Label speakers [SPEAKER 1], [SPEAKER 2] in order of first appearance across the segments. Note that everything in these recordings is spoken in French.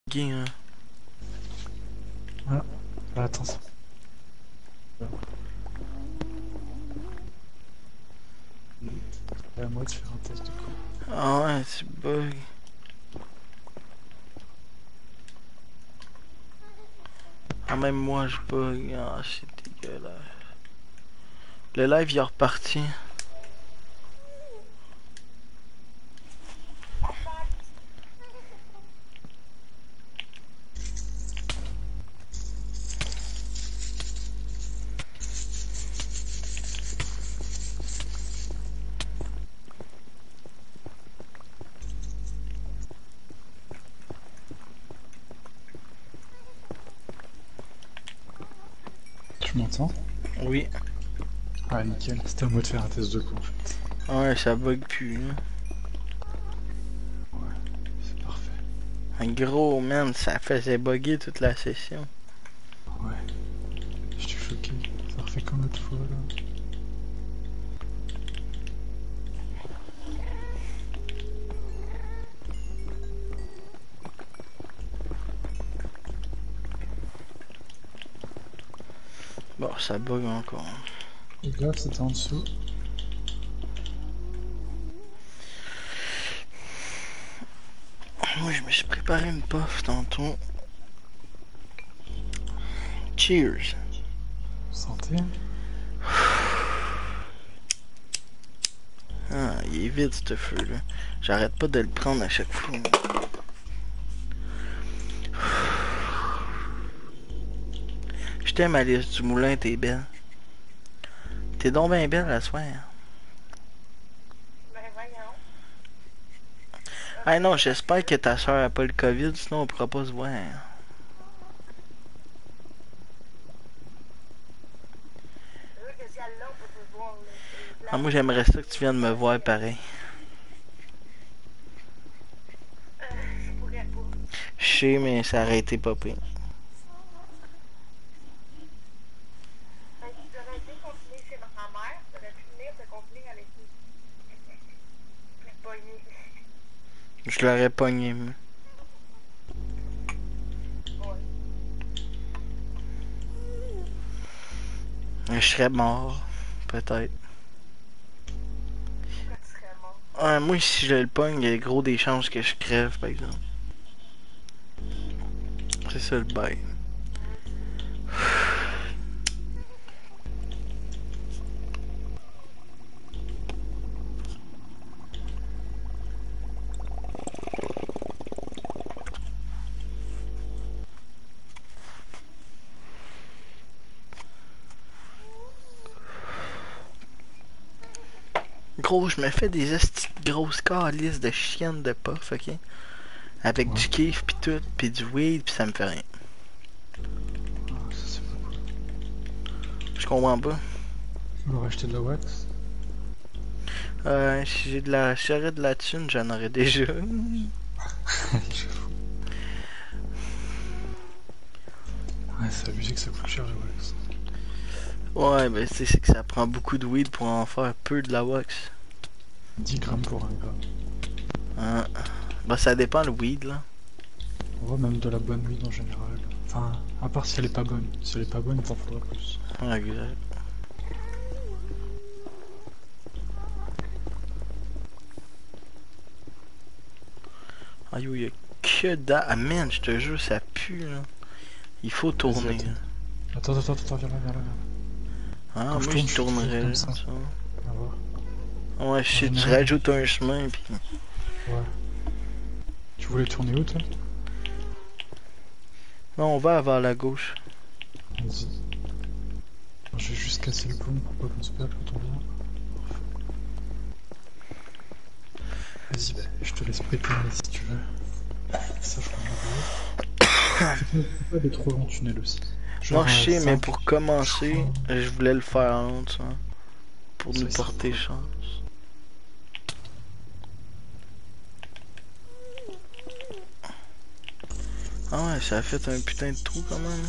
[SPEAKER 1] Hein.
[SPEAKER 2] Ah, bah attends ça. C'est à moi de faire un test de coup.
[SPEAKER 1] Ah ouais, tu bug. Ah même moi je bug. Ah c'est dégueulasse. Le live il est reparti.
[SPEAKER 2] Tu m'entends?
[SPEAKER 1] Oui.
[SPEAKER 2] Ah nickel, c'était à moi de faire un test de coup en fait.
[SPEAKER 1] Ah ouais, ça bug plus. Là.
[SPEAKER 2] Ouais, c'est parfait.
[SPEAKER 1] Un gros man, ça faisait bugger toute la session.
[SPEAKER 2] Ouais, je suis choqué. Ça refait comme l'autre fois là.
[SPEAKER 1] Bon, ça bug encore.
[SPEAKER 2] Et là, c'était en dessous.
[SPEAKER 1] Moi je me suis préparé une puff tantôt. Cheers.
[SPEAKER 2] Santé.
[SPEAKER 1] Ah, il est vide ce feu là. J'arrête pas de le prendre à chaque fois. Je t'aime Alice du Moulin, t'es belle. T'es donc bien belle la soirée.
[SPEAKER 3] Ben voyons.
[SPEAKER 1] Ah non, j'espère que ta soeur a pas le COVID, sinon on pourra pas se voir.
[SPEAKER 3] C'est sûr que si elle l'a, on peut pas se voir, là. C'est
[SPEAKER 1] Ah,
[SPEAKER 3] plate.
[SPEAKER 1] moi j'aimerais ça que tu viennes me voir pareil.
[SPEAKER 3] Je pourrais pas.
[SPEAKER 1] Je sais, mais ça aurait été pas pire.
[SPEAKER 3] Ben, si j'aurais été continuer chez ma mère, j'aurais pu venir te continuer avec nous. Puis le pogner.
[SPEAKER 1] Je l'aurais pogné, moi.
[SPEAKER 3] Ouais.
[SPEAKER 1] Je serais mort. Peut-être.
[SPEAKER 3] Pourquoi tu serais mort?
[SPEAKER 1] Ah, moi si je le pogne, il y a gros des chances que je crève, par exemple. C'est ça le bail.
[SPEAKER 3] Moi aussi.
[SPEAKER 1] Gros, je me fais des esti de grosses calices de chiennes de puff, ok? Avec
[SPEAKER 2] Ouais.
[SPEAKER 1] du kiff pis tout, pis du weed, pis ça me fait rien.
[SPEAKER 2] Ah, ça c'est pas cool.
[SPEAKER 1] Je comprends pas.
[SPEAKER 2] On va acheter de la wax.
[SPEAKER 1] Si j'ai de la. Si j'aurais de la thune, j'en aurais déjà.
[SPEAKER 2] J'avoue. Ouais, c'est abusé que ça coûte cher la wax.
[SPEAKER 1] Ouais, ben c'est que ça prend beaucoup de weed pour en faire peu de la wax.
[SPEAKER 2] 10 grammes pour un gramme.
[SPEAKER 1] Hein. Ben ça dépend le weed là.
[SPEAKER 2] Ouais, même de la bonne weed en général. Enfin, à part si elle est pas bonne. Si elle est pas bonne, il t'en faudra plus.
[SPEAKER 1] Ouais, exact. Ah yo, y'a que dalle. Ah man, je te jure, ça pue là. Il faut
[SPEAKER 2] Vas-y,
[SPEAKER 1] tourner.
[SPEAKER 2] attends. Attends, viens là, viens là.
[SPEAKER 1] Ah,
[SPEAKER 2] Quand
[SPEAKER 1] moi
[SPEAKER 2] je tourne,
[SPEAKER 1] je
[SPEAKER 2] je fais toujours
[SPEAKER 1] tournerais
[SPEAKER 2] comme
[SPEAKER 1] là,
[SPEAKER 2] ça.
[SPEAKER 1] ça.
[SPEAKER 2] On va voir.
[SPEAKER 1] Ouais, je
[SPEAKER 2] En
[SPEAKER 1] sais, tu
[SPEAKER 2] général,
[SPEAKER 1] rajoutes un chemin pis.
[SPEAKER 2] ouais. Tu voulais tourner où, toi?
[SPEAKER 1] Non, on va vers la gauche.
[SPEAKER 2] Vas-y. Je vais juste casser le pont pour pas qu'on se perde quand on vient. Vas-y, bah, je te laisse préparer si tu veux. Ça, je prends le pas des trop longs tunnels aussi.
[SPEAKER 1] Non,
[SPEAKER 2] Genre
[SPEAKER 1] je sais, mais
[SPEAKER 2] 5.
[SPEAKER 1] pour commencer, je voulais le faire en honte, ça. Pour
[SPEAKER 2] Ça,
[SPEAKER 1] nous
[SPEAKER 2] il sera
[SPEAKER 1] porter
[SPEAKER 2] cool.
[SPEAKER 1] chance. Ah ouais, ça a fait un putain de trou quand même.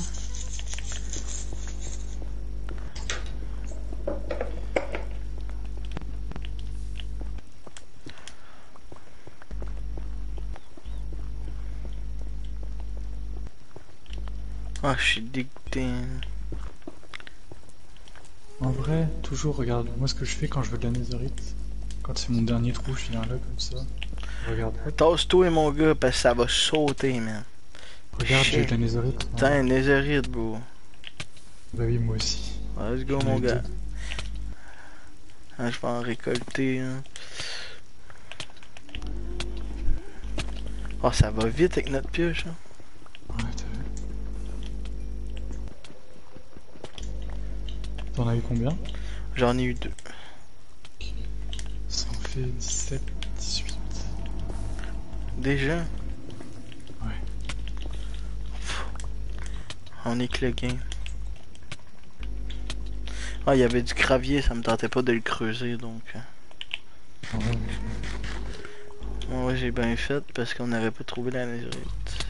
[SPEAKER 1] Ah, je suis dégoûté.
[SPEAKER 2] En vrai, toujours, regarde, moi ce que je fais quand je veux de la netherite, quand c'est mon dernier trou, je viens là comme ça. Regarde, hop,
[SPEAKER 1] Tasse-toi, mon gars, parce que ça va sauter, man.
[SPEAKER 2] regarde, j'ai eu
[SPEAKER 1] Shit.
[SPEAKER 2] de la netherite.
[SPEAKER 1] Putain, Netherite, bro.
[SPEAKER 2] Bah oui, moi aussi.
[SPEAKER 1] Let's go,
[SPEAKER 2] J'en
[SPEAKER 1] mon
[SPEAKER 2] ai
[SPEAKER 1] gars.
[SPEAKER 2] deux.
[SPEAKER 1] Ah, je vais en récolter, hein. Oh, ça va vite avec notre pioche, hein.
[SPEAKER 2] Ouais, t'as vu. T'en as eu combien?
[SPEAKER 1] J'en ai eu 2.
[SPEAKER 2] Ok. Ça en fait 17, 18.
[SPEAKER 1] Déjà,
[SPEAKER 2] Ouais.
[SPEAKER 1] on est que le game. Ah, il y avait du gravier, ça me tentait pas de le creuser, donc...
[SPEAKER 2] Ah ouais,
[SPEAKER 1] Ouais, j'ai bien fait, parce qu'on n'avait pas trouvé la netherite.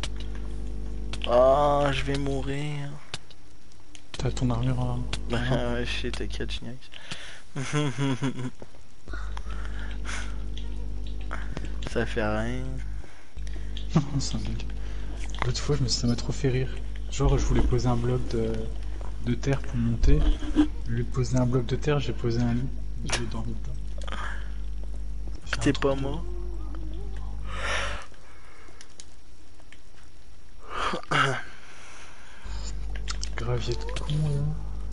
[SPEAKER 1] Ah, je vais mourir.
[SPEAKER 2] t'as ton armure en...
[SPEAKER 1] Ben,
[SPEAKER 2] en or.
[SPEAKER 1] ouais, shit, t'inquiète, je niaise. Ça fait rien.
[SPEAKER 2] C'est un bug. L'autre fois, ça m'a trop fait rire. Genre, je voulais poser un bloc de terre pour monter. Au lieu de poser un bloc de terre, j'ai posé un lit. J'ai dormi dedans. Ça fait un
[SPEAKER 1] T'es
[SPEAKER 2] truc
[SPEAKER 1] pas
[SPEAKER 2] de...
[SPEAKER 1] mort.
[SPEAKER 2] Gravier de con, là.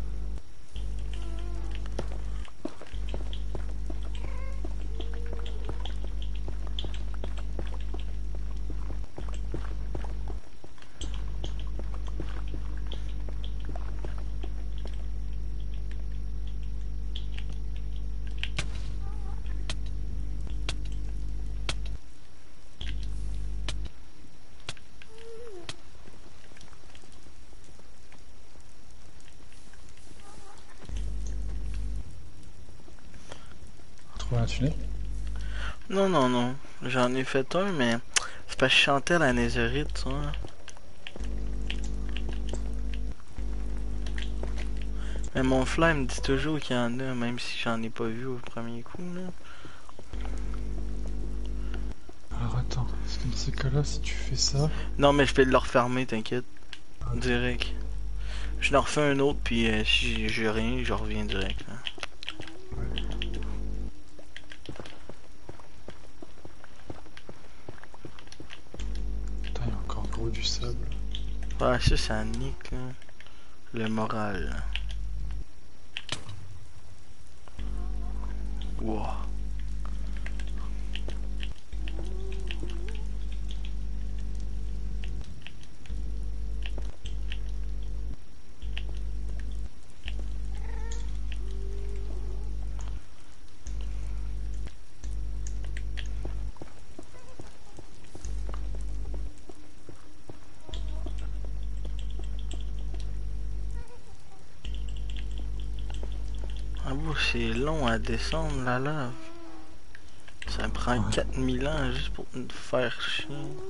[SPEAKER 2] Trouver un tunnel.
[SPEAKER 1] Non, non, non. J'en ai fait un, mais c'est parce que je chantais la netherite, ça. Mais mon fly me dit toujours qu'il y en a, même si j'en ai pas vu au premier coup, là.
[SPEAKER 2] Alors attends, parce que dans ces cas-là, si tu fais ça...
[SPEAKER 1] Non, mais je peux le refermer, t'inquiète. Direct. Je leur refais un autre, puis si j'ai rien, je reviens direct, là.
[SPEAKER 2] Ouais. Putain, il y a encore gros du sable.
[SPEAKER 1] Ah, ça nique, là. Le moral. Wow. Ah bon, c'est long à descendre la lave. Ça prend
[SPEAKER 2] Ouais.
[SPEAKER 1] 4000 ans juste pour me faire chier.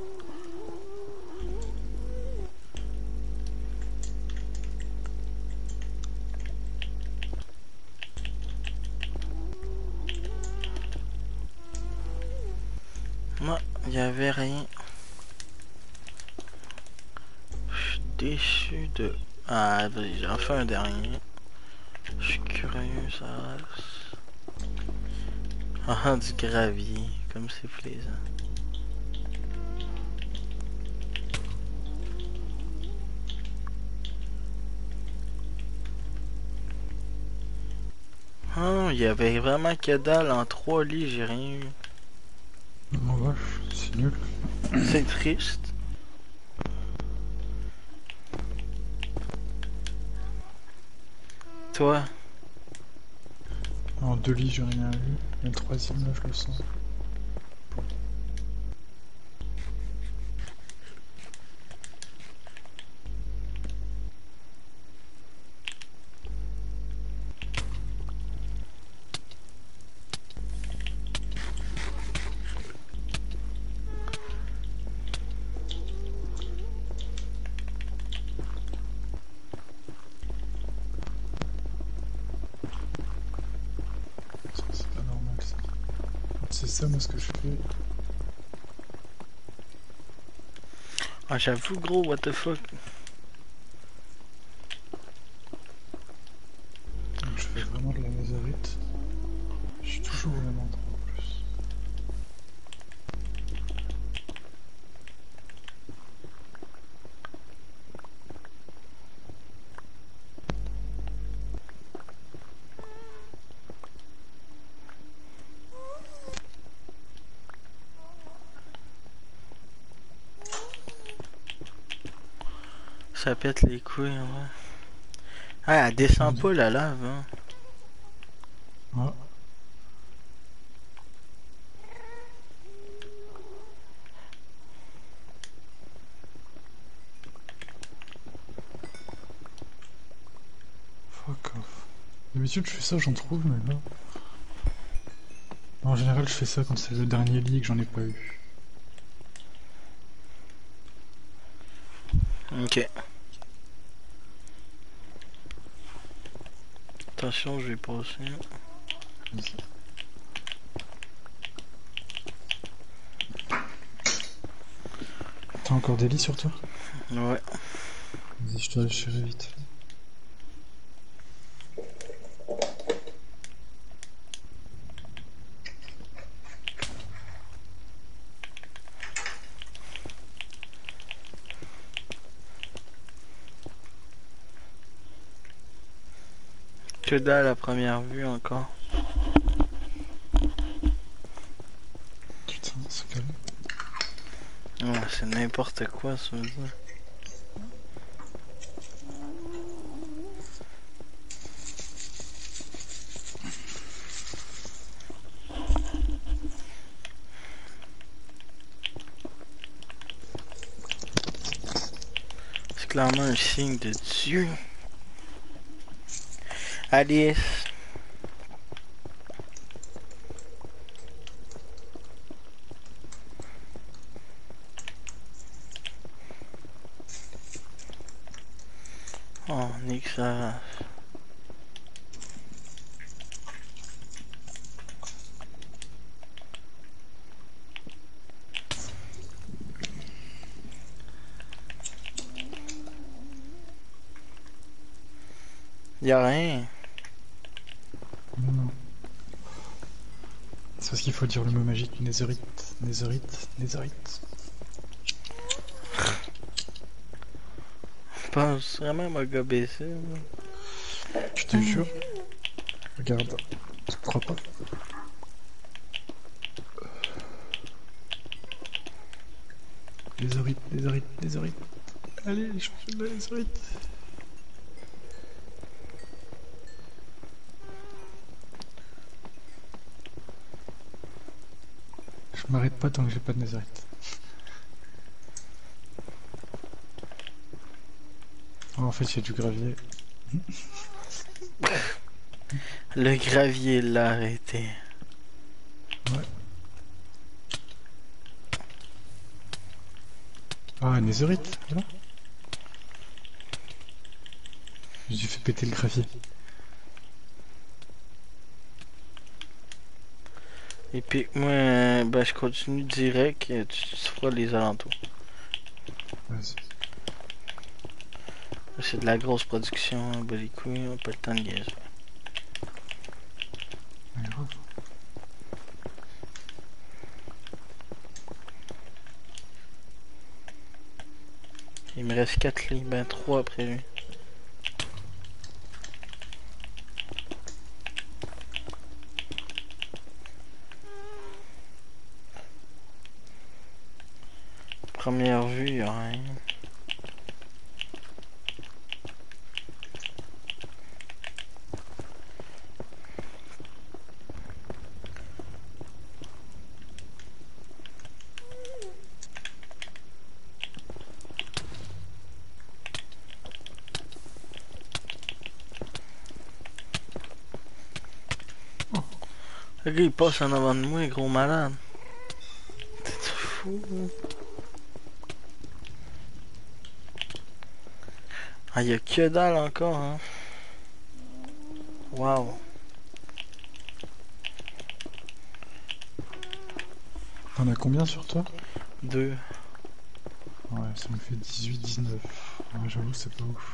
[SPEAKER 1] Moi, il y avait rien. Je suis déçu de... Ah, vas-y, j'en fais un dernier. Je suis curieux, ça reste. Ah, du gravier, comme c'est plaisant. Ah, il y avait vraiment que dalle en 3 lits, j'ai rien eu.
[SPEAKER 2] Oh vache, c'est nul.
[SPEAKER 1] C'est triste. Toi,
[SPEAKER 2] En 2 lits, j'ai rien eu. Mais le troisième, là, je le sens. Ça, c'est pas normal, ça. C'est ça, moi, ce que je fais.
[SPEAKER 1] ah, j'avoue, gros, what the fuck. Ça pète les couilles, ouais. Ah, elle descend pas la lave, hein.
[SPEAKER 2] Ah. Fuck off. D'habitude je fais ça, j'en trouve, mais là... En général je fais ça quand c'est le dernier lit et que j'en ai pas eu.
[SPEAKER 1] Ok. Attention, je vais passer.
[SPEAKER 2] Vas-y. T'as encore des lits sur toi?
[SPEAKER 1] Ouais.
[SPEAKER 2] Vas-y, je te laisse gérer vite.
[SPEAKER 1] Que dalle à première vue encore.
[SPEAKER 2] Putain, c'est calme.
[SPEAKER 1] Ouais, c'est n'importe quoi, ça veut dire. C'est clairement un signe de Dieu. Alice. Oh, nique ça. Y'a rien.
[SPEAKER 2] Non. C'est parce qu'il faut dire le mot magique, Netherite, Netherite, Netherite.
[SPEAKER 1] Je pense vraiment à m'a gobé ça.
[SPEAKER 2] Je te jure. Regarde. Tu crois pas? Netherite, Netherite, Netherite. Allez, les champions de la Netherite. Je m'arrête pas tant que j'ai pas de Netherite. Oh, en fait, il y a du gravier.
[SPEAKER 1] Le gravier l'a arrêté.
[SPEAKER 2] Ouais. Ah, Netherite, voilà. J'ai fait péter le gravier.
[SPEAKER 1] Et puis moi, ben, je continue direct, tu feras les alentours.
[SPEAKER 2] Vas-y.
[SPEAKER 1] C'est de la grosse production, hein, bah les couilles, on a pas le temps de niaiser.
[SPEAKER 2] Ouais, grave.
[SPEAKER 1] Il me reste 4 lits, ben 3 après lui. Première vue, y'a rien. Le gars il passe en avant de moi, gros malade. T'es fou? Ah, y'a que dalle encore, hein. Wow.
[SPEAKER 2] T'en as combien sur toi?
[SPEAKER 1] 2.
[SPEAKER 2] Ouais, ça me fait 18, 19. Ouais, j'avoue, c'est pas ouf.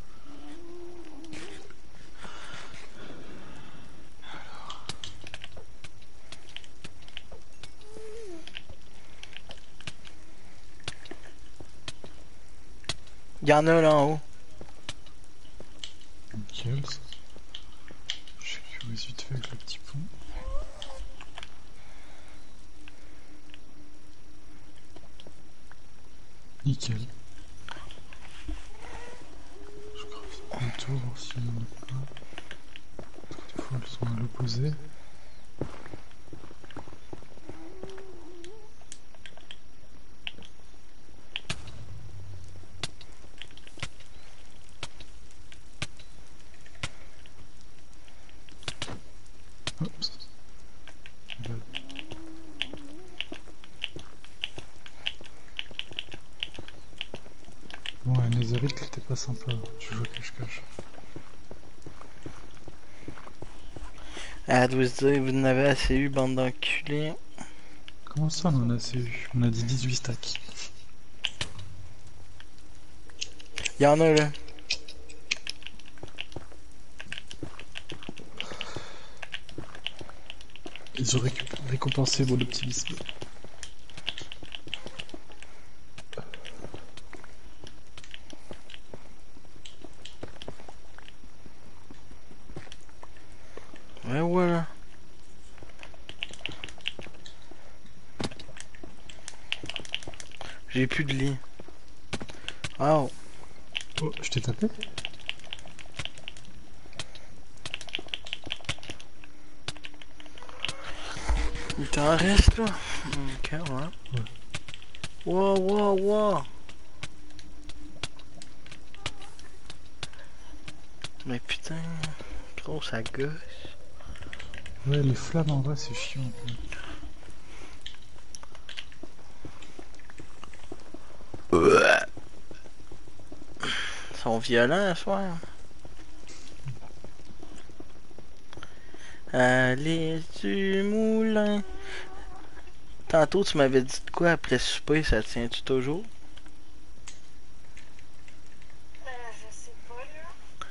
[SPEAKER 1] Y'en a un là en haut.
[SPEAKER 2] Nickel, ça. Je sécurise vite fait avec le petit pont. Nickel. le tour, voir si on n'en a pas. Des fois, elles sont à l'opposé. Oups. Bah, bon, un Netherite, il était pas sympa. Tu joues cache-cache.
[SPEAKER 1] Ah, doit se dire, vous en avez assez eu, bande d'enculés.
[SPEAKER 2] Comment ça, on en a assez eu? On a dit 18 stacks.
[SPEAKER 1] Y'en a là.
[SPEAKER 2] Ils ont récompensé mon optimisme.
[SPEAKER 1] Ouais, voilà. J'ai plus de lit. Oh.
[SPEAKER 2] Oh, je t'ai tapé?
[SPEAKER 1] Il t'en reste là. Ok, ouais.
[SPEAKER 2] Ouais.
[SPEAKER 1] Wow, wow, wow. Mais putain, trop ça gosse.
[SPEAKER 2] Ouais, les flammes en vrai, c'est chiant. Quoi.
[SPEAKER 1] Ils sont violents ce soir. Allez du moulin. Tantôt tu m'avais dit de quoi après souper, ça tient-tu toujours?
[SPEAKER 3] Je sais pas, là.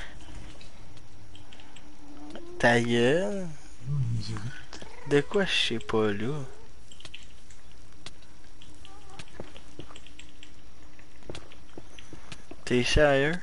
[SPEAKER 1] Ta gueule?
[SPEAKER 2] Oh, Netherite.
[SPEAKER 1] De quoi je sais pas là? T'es sérieux?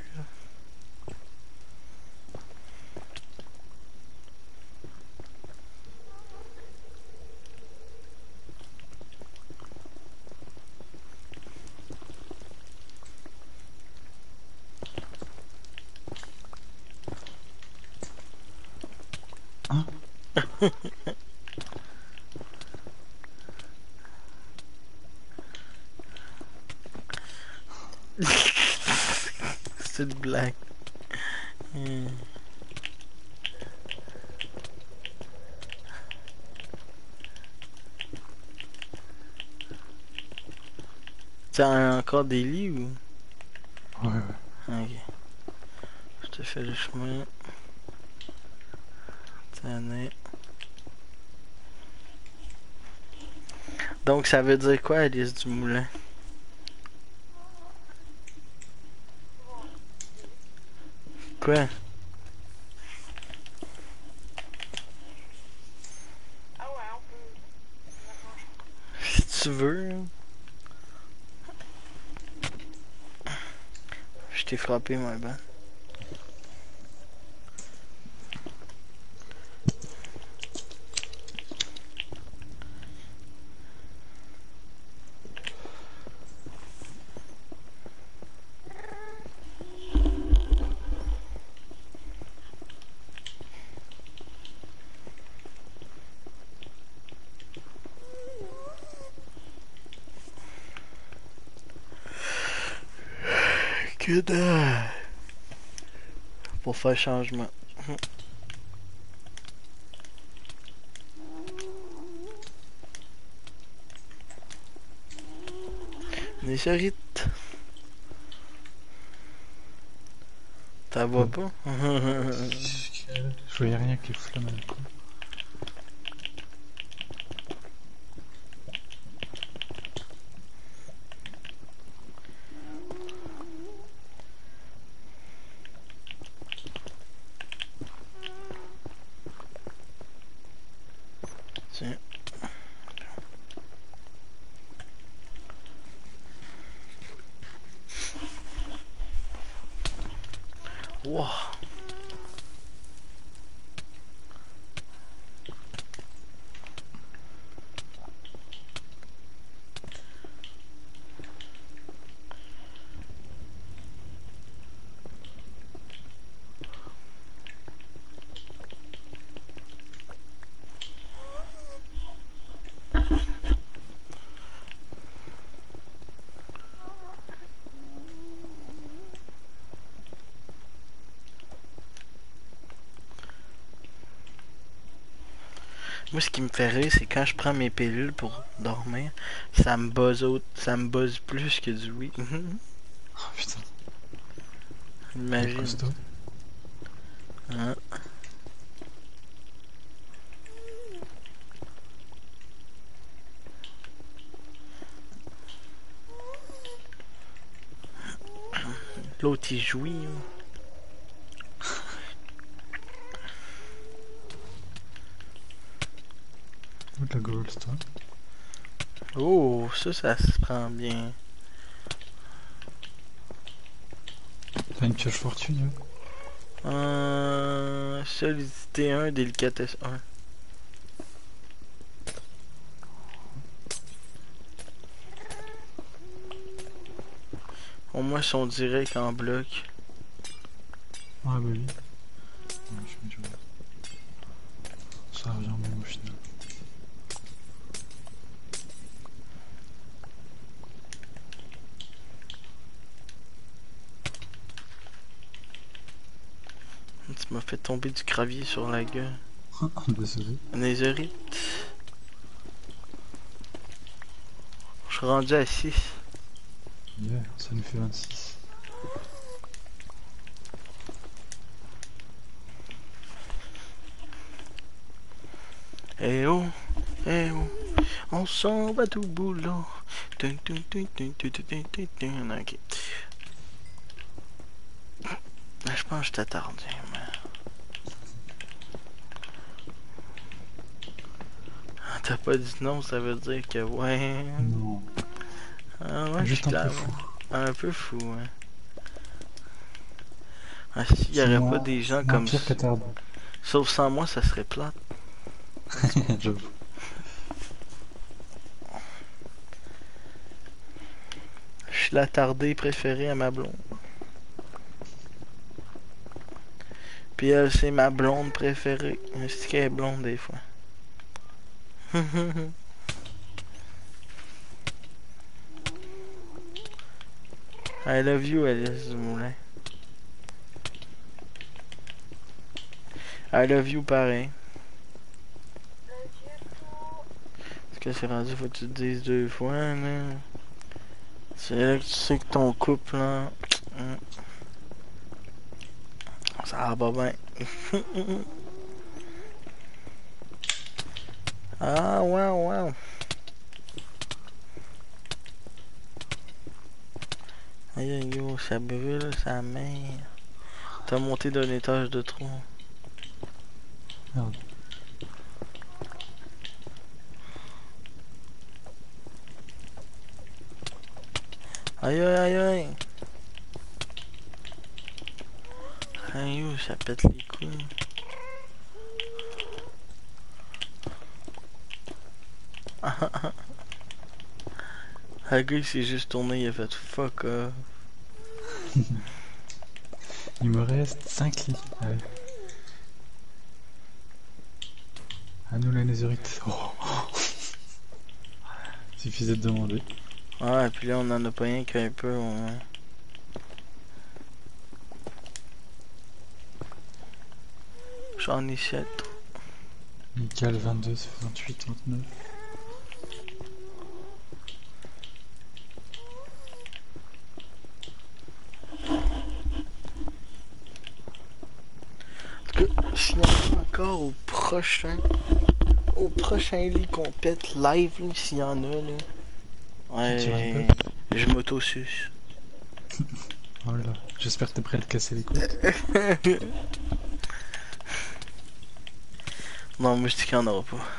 [SPEAKER 2] Hein?
[SPEAKER 1] C'est une blague. Hmm. T'as encore des lits ou?
[SPEAKER 2] Ouais, ouais.
[SPEAKER 1] Ok. Je te fais le chemin. Tenez. Donc ça veut dire quoi, Alice du Moulin? Quoi?
[SPEAKER 3] Ah ouais, on peut. Ça marche.
[SPEAKER 1] Si tu veux. Je t'ai frappé, moi, ben. Que dalle! Pour faire changement. Les charites. T'as vois pas?
[SPEAKER 2] Je voyais rien que les flammes avec quoi.
[SPEAKER 1] Tiens. Wow. Moi, ce qui me fait rire, c'est quand je prends mes pilules pour dormir, ça me buzz plus que du weed.
[SPEAKER 2] Oh putain, il est
[SPEAKER 1] Imagine.
[SPEAKER 2] costaud.
[SPEAKER 1] Hein. L'autre, il jouit.
[SPEAKER 2] Où de la gold, toi?
[SPEAKER 1] Oh, ça se prend bien.
[SPEAKER 2] T'as une pioche fortune,
[SPEAKER 1] Solidité 1, délicatesse 1. Au moins, ils sont directs en bloc.
[SPEAKER 2] Ah bah oui. Ouais, je mets du... Ça revient même au final.
[SPEAKER 1] Tu m'as fait tomber du gravier sur la gueule.
[SPEAKER 2] Désolé.
[SPEAKER 1] Netherite. Je suis rendu à 6.
[SPEAKER 2] Yeah, ça nous fait 26.
[SPEAKER 1] Eh oh, eh oh, on s'en va tout boulot. Tun, tun, tun, tun, tun, tun, tun, tun, tun. Ok. Je pense que je t'attardais, mais... T'as pas dit non, ça veut dire que ouais.
[SPEAKER 2] Non.
[SPEAKER 1] Ah ouais, je suis
[SPEAKER 2] Juste un peu
[SPEAKER 1] clair.
[SPEAKER 2] fou.
[SPEAKER 1] Un peu fou, hein. Ah, s'il y
[SPEAKER 2] C'est
[SPEAKER 1] aurait pas
[SPEAKER 2] moins,
[SPEAKER 1] des gens
[SPEAKER 2] moins
[SPEAKER 1] comme
[SPEAKER 2] pire
[SPEAKER 1] ça.
[SPEAKER 2] qu'attardé.
[SPEAKER 1] Sauf sans moi, ça serait plate.
[SPEAKER 2] J'avoue.
[SPEAKER 1] Je suis l'attardé préféré à ma blonde. Puis elle, c'est ma blonde préférée. C'est qu'elle est blonde des fois. I love you, Alice Dumoulin. I love you pareil. Parce que c'est rendu, faut que tu te dises 2 fois, là. C'est là que tu sais que ton couple, là. Ça va pas bien. Ah, wow, wow. Aïe, aïe, yo, ça brûle, sa mère. T'as monté d'un étage de trop.
[SPEAKER 2] Merde.
[SPEAKER 1] Aïe, aïe, aïe, aïe. Aïe, yo, ça pète les couilles. Le gars, il s'est juste tourné, il a fait fuck off.
[SPEAKER 2] Il me reste 5 lits. Allez. À nous la netherite. Oh. Suffisait de demander.
[SPEAKER 1] Ah, et puis là, on en a pas rien qu'un peu, au moins. J'en ai 7.
[SPEAKER 2] Nickel, 22, ça fait 28, 29.
[SPEAKER 1] S'il y en a encore au prochain lit qu'on pète live, là, s'il y en a, là.
[SPEAKER 2] Tu
[SPEAKER 1] Ouais, je m'auto-suce.
[SPEAKER 2] Oh là, j'espère que t'es prêt à te casser les couilles.
[SPEAKER 1] Non, moi je dis qu'il n'y en aura pas.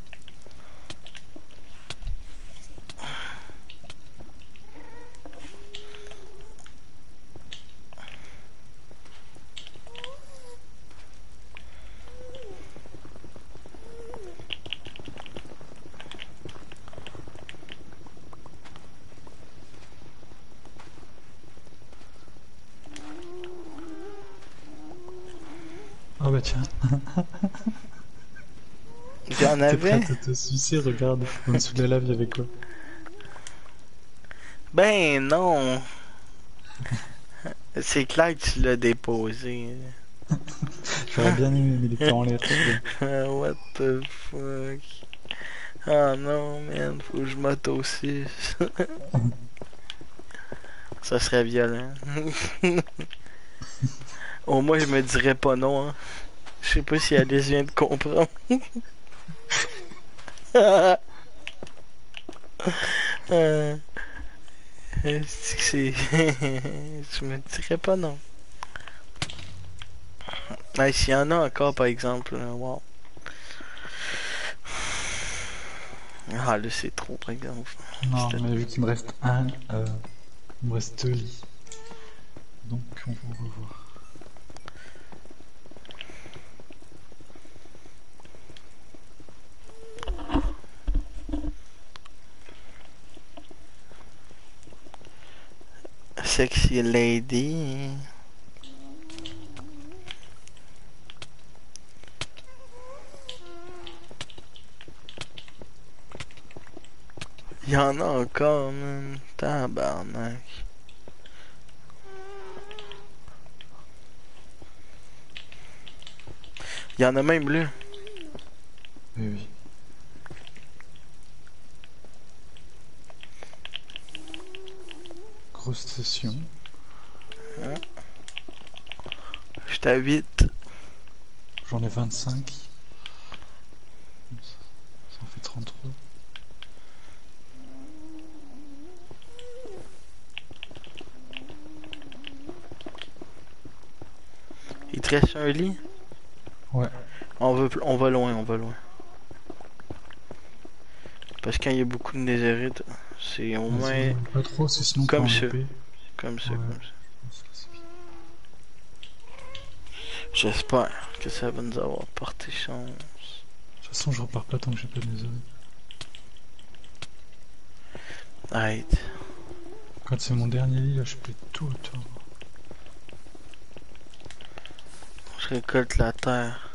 [SPEAKER 2] Oh bah tiens,
[SPEAKER 1] Il y en
[SPEAKER 2] t'es prêt à
[SPEAKER 1] avait?
[SPEAKER 2] te sucer, regarde. En dessous de la lave, il y avait quoi?
[SPEAKER 1] Ben non! C'est clair que tu l'as déposé.
[SPEAKER 2] J'aurais bien aimé, mais il était en l'air, celui-là.
[SPEAKER 1] What the fuck? Ah non, man, faut que je m'auto aussi. Ça serait violent. Au moins, je me dirais pas non, hein. Je sais pas si Alice vient de comprendre. Euh, c'est... Je me dirais pas non. Ouais, s'il y en a encore, par exemple, wow. Ah, là, c'est trop, par exemple.
[SPEAKER 2] Non,
[SPEAKER 1] C'était-
[SPEAKER 2] mais vu qu'il me reste il me reste 2 lits. Donc, on va revoir.
[SPEAKER 1] Sexy lady. Il y en a encore, man. Tabarnak. Il y en a même là.
[SPEAKER 2] Oui, oui. Grosse session.
[SPEAKER 1] Je t'invite.
[SPEAKER 2] J'en ai 25. Ça en fait 33.
[SPEAKER 1] Il te reste un lit?
[SPEAKER 2] Ouais.
[SPEAKER 1] On va loin, on va loin. Parce que quand il y a beaucoup de netherite, c'est au moins
[SPEAKER 2] Vas-y, pas trop, c'est sinon t'es
[SPEAKER 1] comme
[SPEAKER 2] en
[SPEAKER 1] ça.
[SPEAKER 2] épée.
[SPEAKER 1] Comme ça,
[SPEAKER 2] Ouais.
[SPEAKER 1] comme ça.
[SPEAKER 2] Ça, c'est bien.
[SPEAKER 1] J'espère que ça va nous avoir porté chance.
[SPEAKER 2] De toute façon, je repars pas tant que j'ai pas de netherite.
[SPEAKER 1] Arrête.
[SPEAKER 2] Quand c'est mon dernier lit, là, je peux tout autour.
[SPEAKER 1] Je récolte la terre.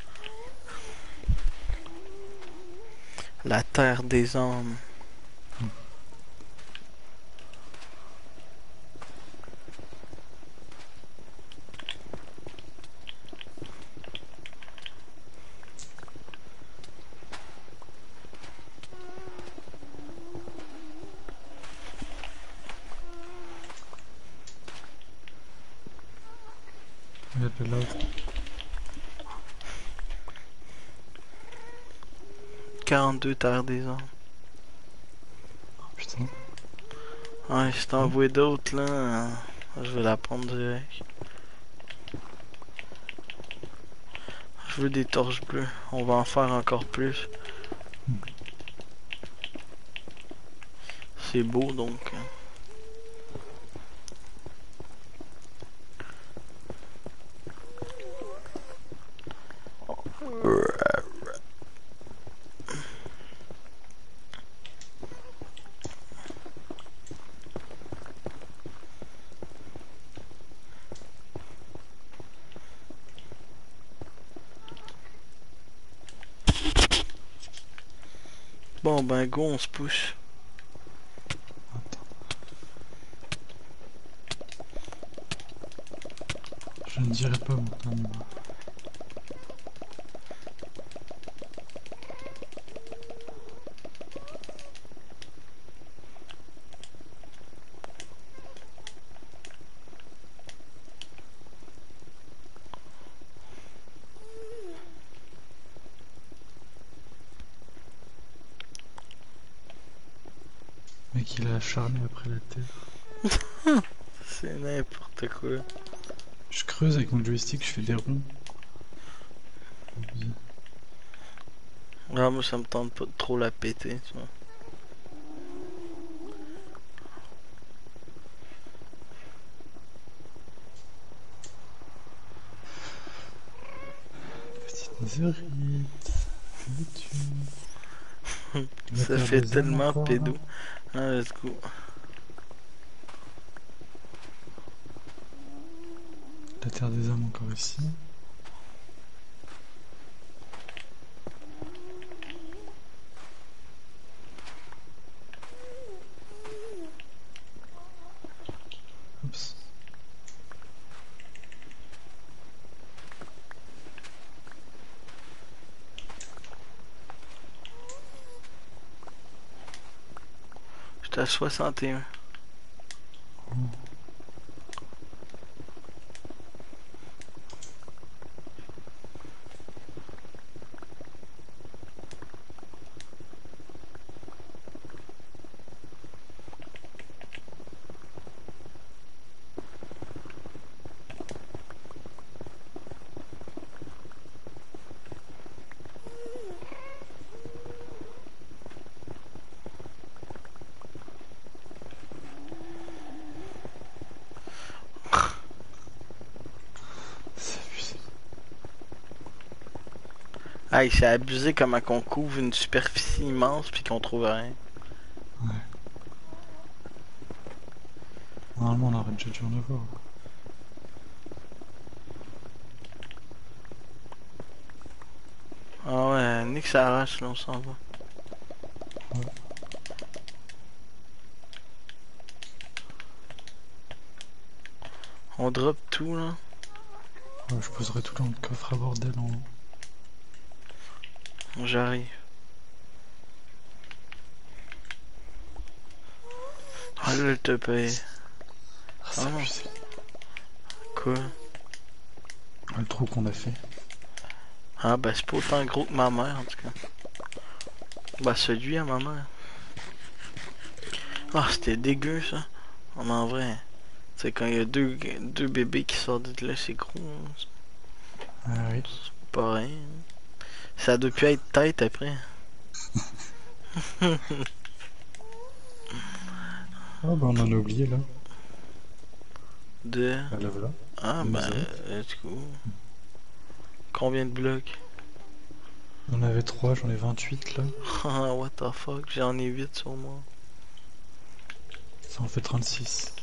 [SPEAKER 1] La terre des hommes.
[SPEAKER 2] Il y a de l'autre.
[SPEAKER 1] 42 terres des hommes.
[SPEAKER 2] Oh putain.
[SPEAKER 1] Ouais, si t'en vois d'autres là, je vais la prendre direct. Je veux des torches bleues. On va en faire encore plus. C'est beau donc. Bon ben go, on se pousse.
[SPEAKER 2] Attends. Je ne dirai pas mon nom. Mec, il est acharné après la terre.
[SPEAKER 1] C'est n'importe quoi.
[SPEAKER 2] Je creuse avec mon joystick, je fais des ronds.
[SPEAKER 1] Ah, moi ça me tente pas de trop la péter, tu vois.
[SPEAKER 2] Petite netherite.
[SPEAKER 1] Ça fait tellement pédo. Ah, let's go.
[SPEAKER 2] La terre des hommes encore ici. Oups.
[SPEAKER 1] J'étais à 61.
[SPEAKER 2] C'est abusé.
[SPEAKER 1] Ah, c'est abusé comment qu'on couvre une superficie immense puis qu'on trouve rien.
[SPEAKER 2] Ouais. Normalement, on aurait déjà dû en avoir.
[SPEAKER 1] Ah ouais, nique sa race, là, on s'en va.
[SPEAKER 2] Ouais.
[SPEAKER 1] On drop tout, là.
[SPEAKER 2] Ouais, je poserai tout dans le coffre à bordel en haut.
[SPEAKER 1] J'arrive. Ah là, te paye.
[SPEAKER 2] Ah,
[SPEAKER 1] Ah
[SPEAKER 2] c'est
[SPEAKER 1] non.
[SPEAKER 2] abusé.
[SPEAKER 1] Quoi?
[SPEAKER 2] Ah, le trou qu'on a fait.
[SPEAKER 1] Ah bah c'est pas autant gros que ma mère, en tout cas. Bah celui à ma mère. Ah, c'était dégueu, ça. En vrai. C'est quand il y a deux bébés qui sortent de là, c'est gros. Hein.
[SPEAKER 2] Ah oui.
[SPEAKER 1] C'est pas rien. Ça doit plus être tête après.
[SPEAKER 2] Ah bah on en a oublié là.
[SPEAKER 1] De...
[SPEAKER 2] Bah là voilà.
[SPEAKER 1] Ah
[SPEAKER 2] Le
[SPEAKER 1] bah,
[SPEAKER 2] météorite.
[SPEAKER 1] let's go. Combien de blocs?
[SPEAKER 2] On avait 3, j'en ai 28 là.
[SPEAKER 1] Ah, what the fuck, j'en ai 8 sur moi.
[SPEAKER 2] Ça en fait 36.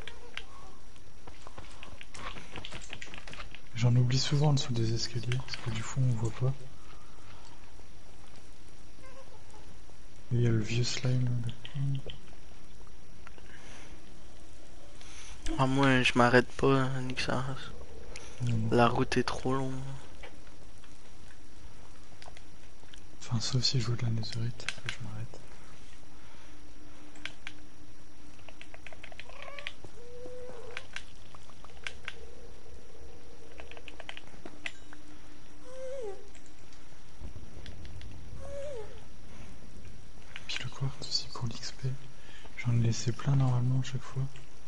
[SPEAKER 2] J'en oublie souvent en dessous des escaliers, parce que du coup on voit pas. Et il y a le vieux slime là.
[SPEAKER 1] Ah, moi, je m'arrête pas, nique sa race.
[SPEAKER 2] Non.
[SPEAKER 1] La route est trop longue.
[SPEAKER 2] Enfin sauf si je joue de la netherite, après je m'arrête. Puis le quartz aussi pour l'XP. J'en ai laissé plein normalement à chaque fois.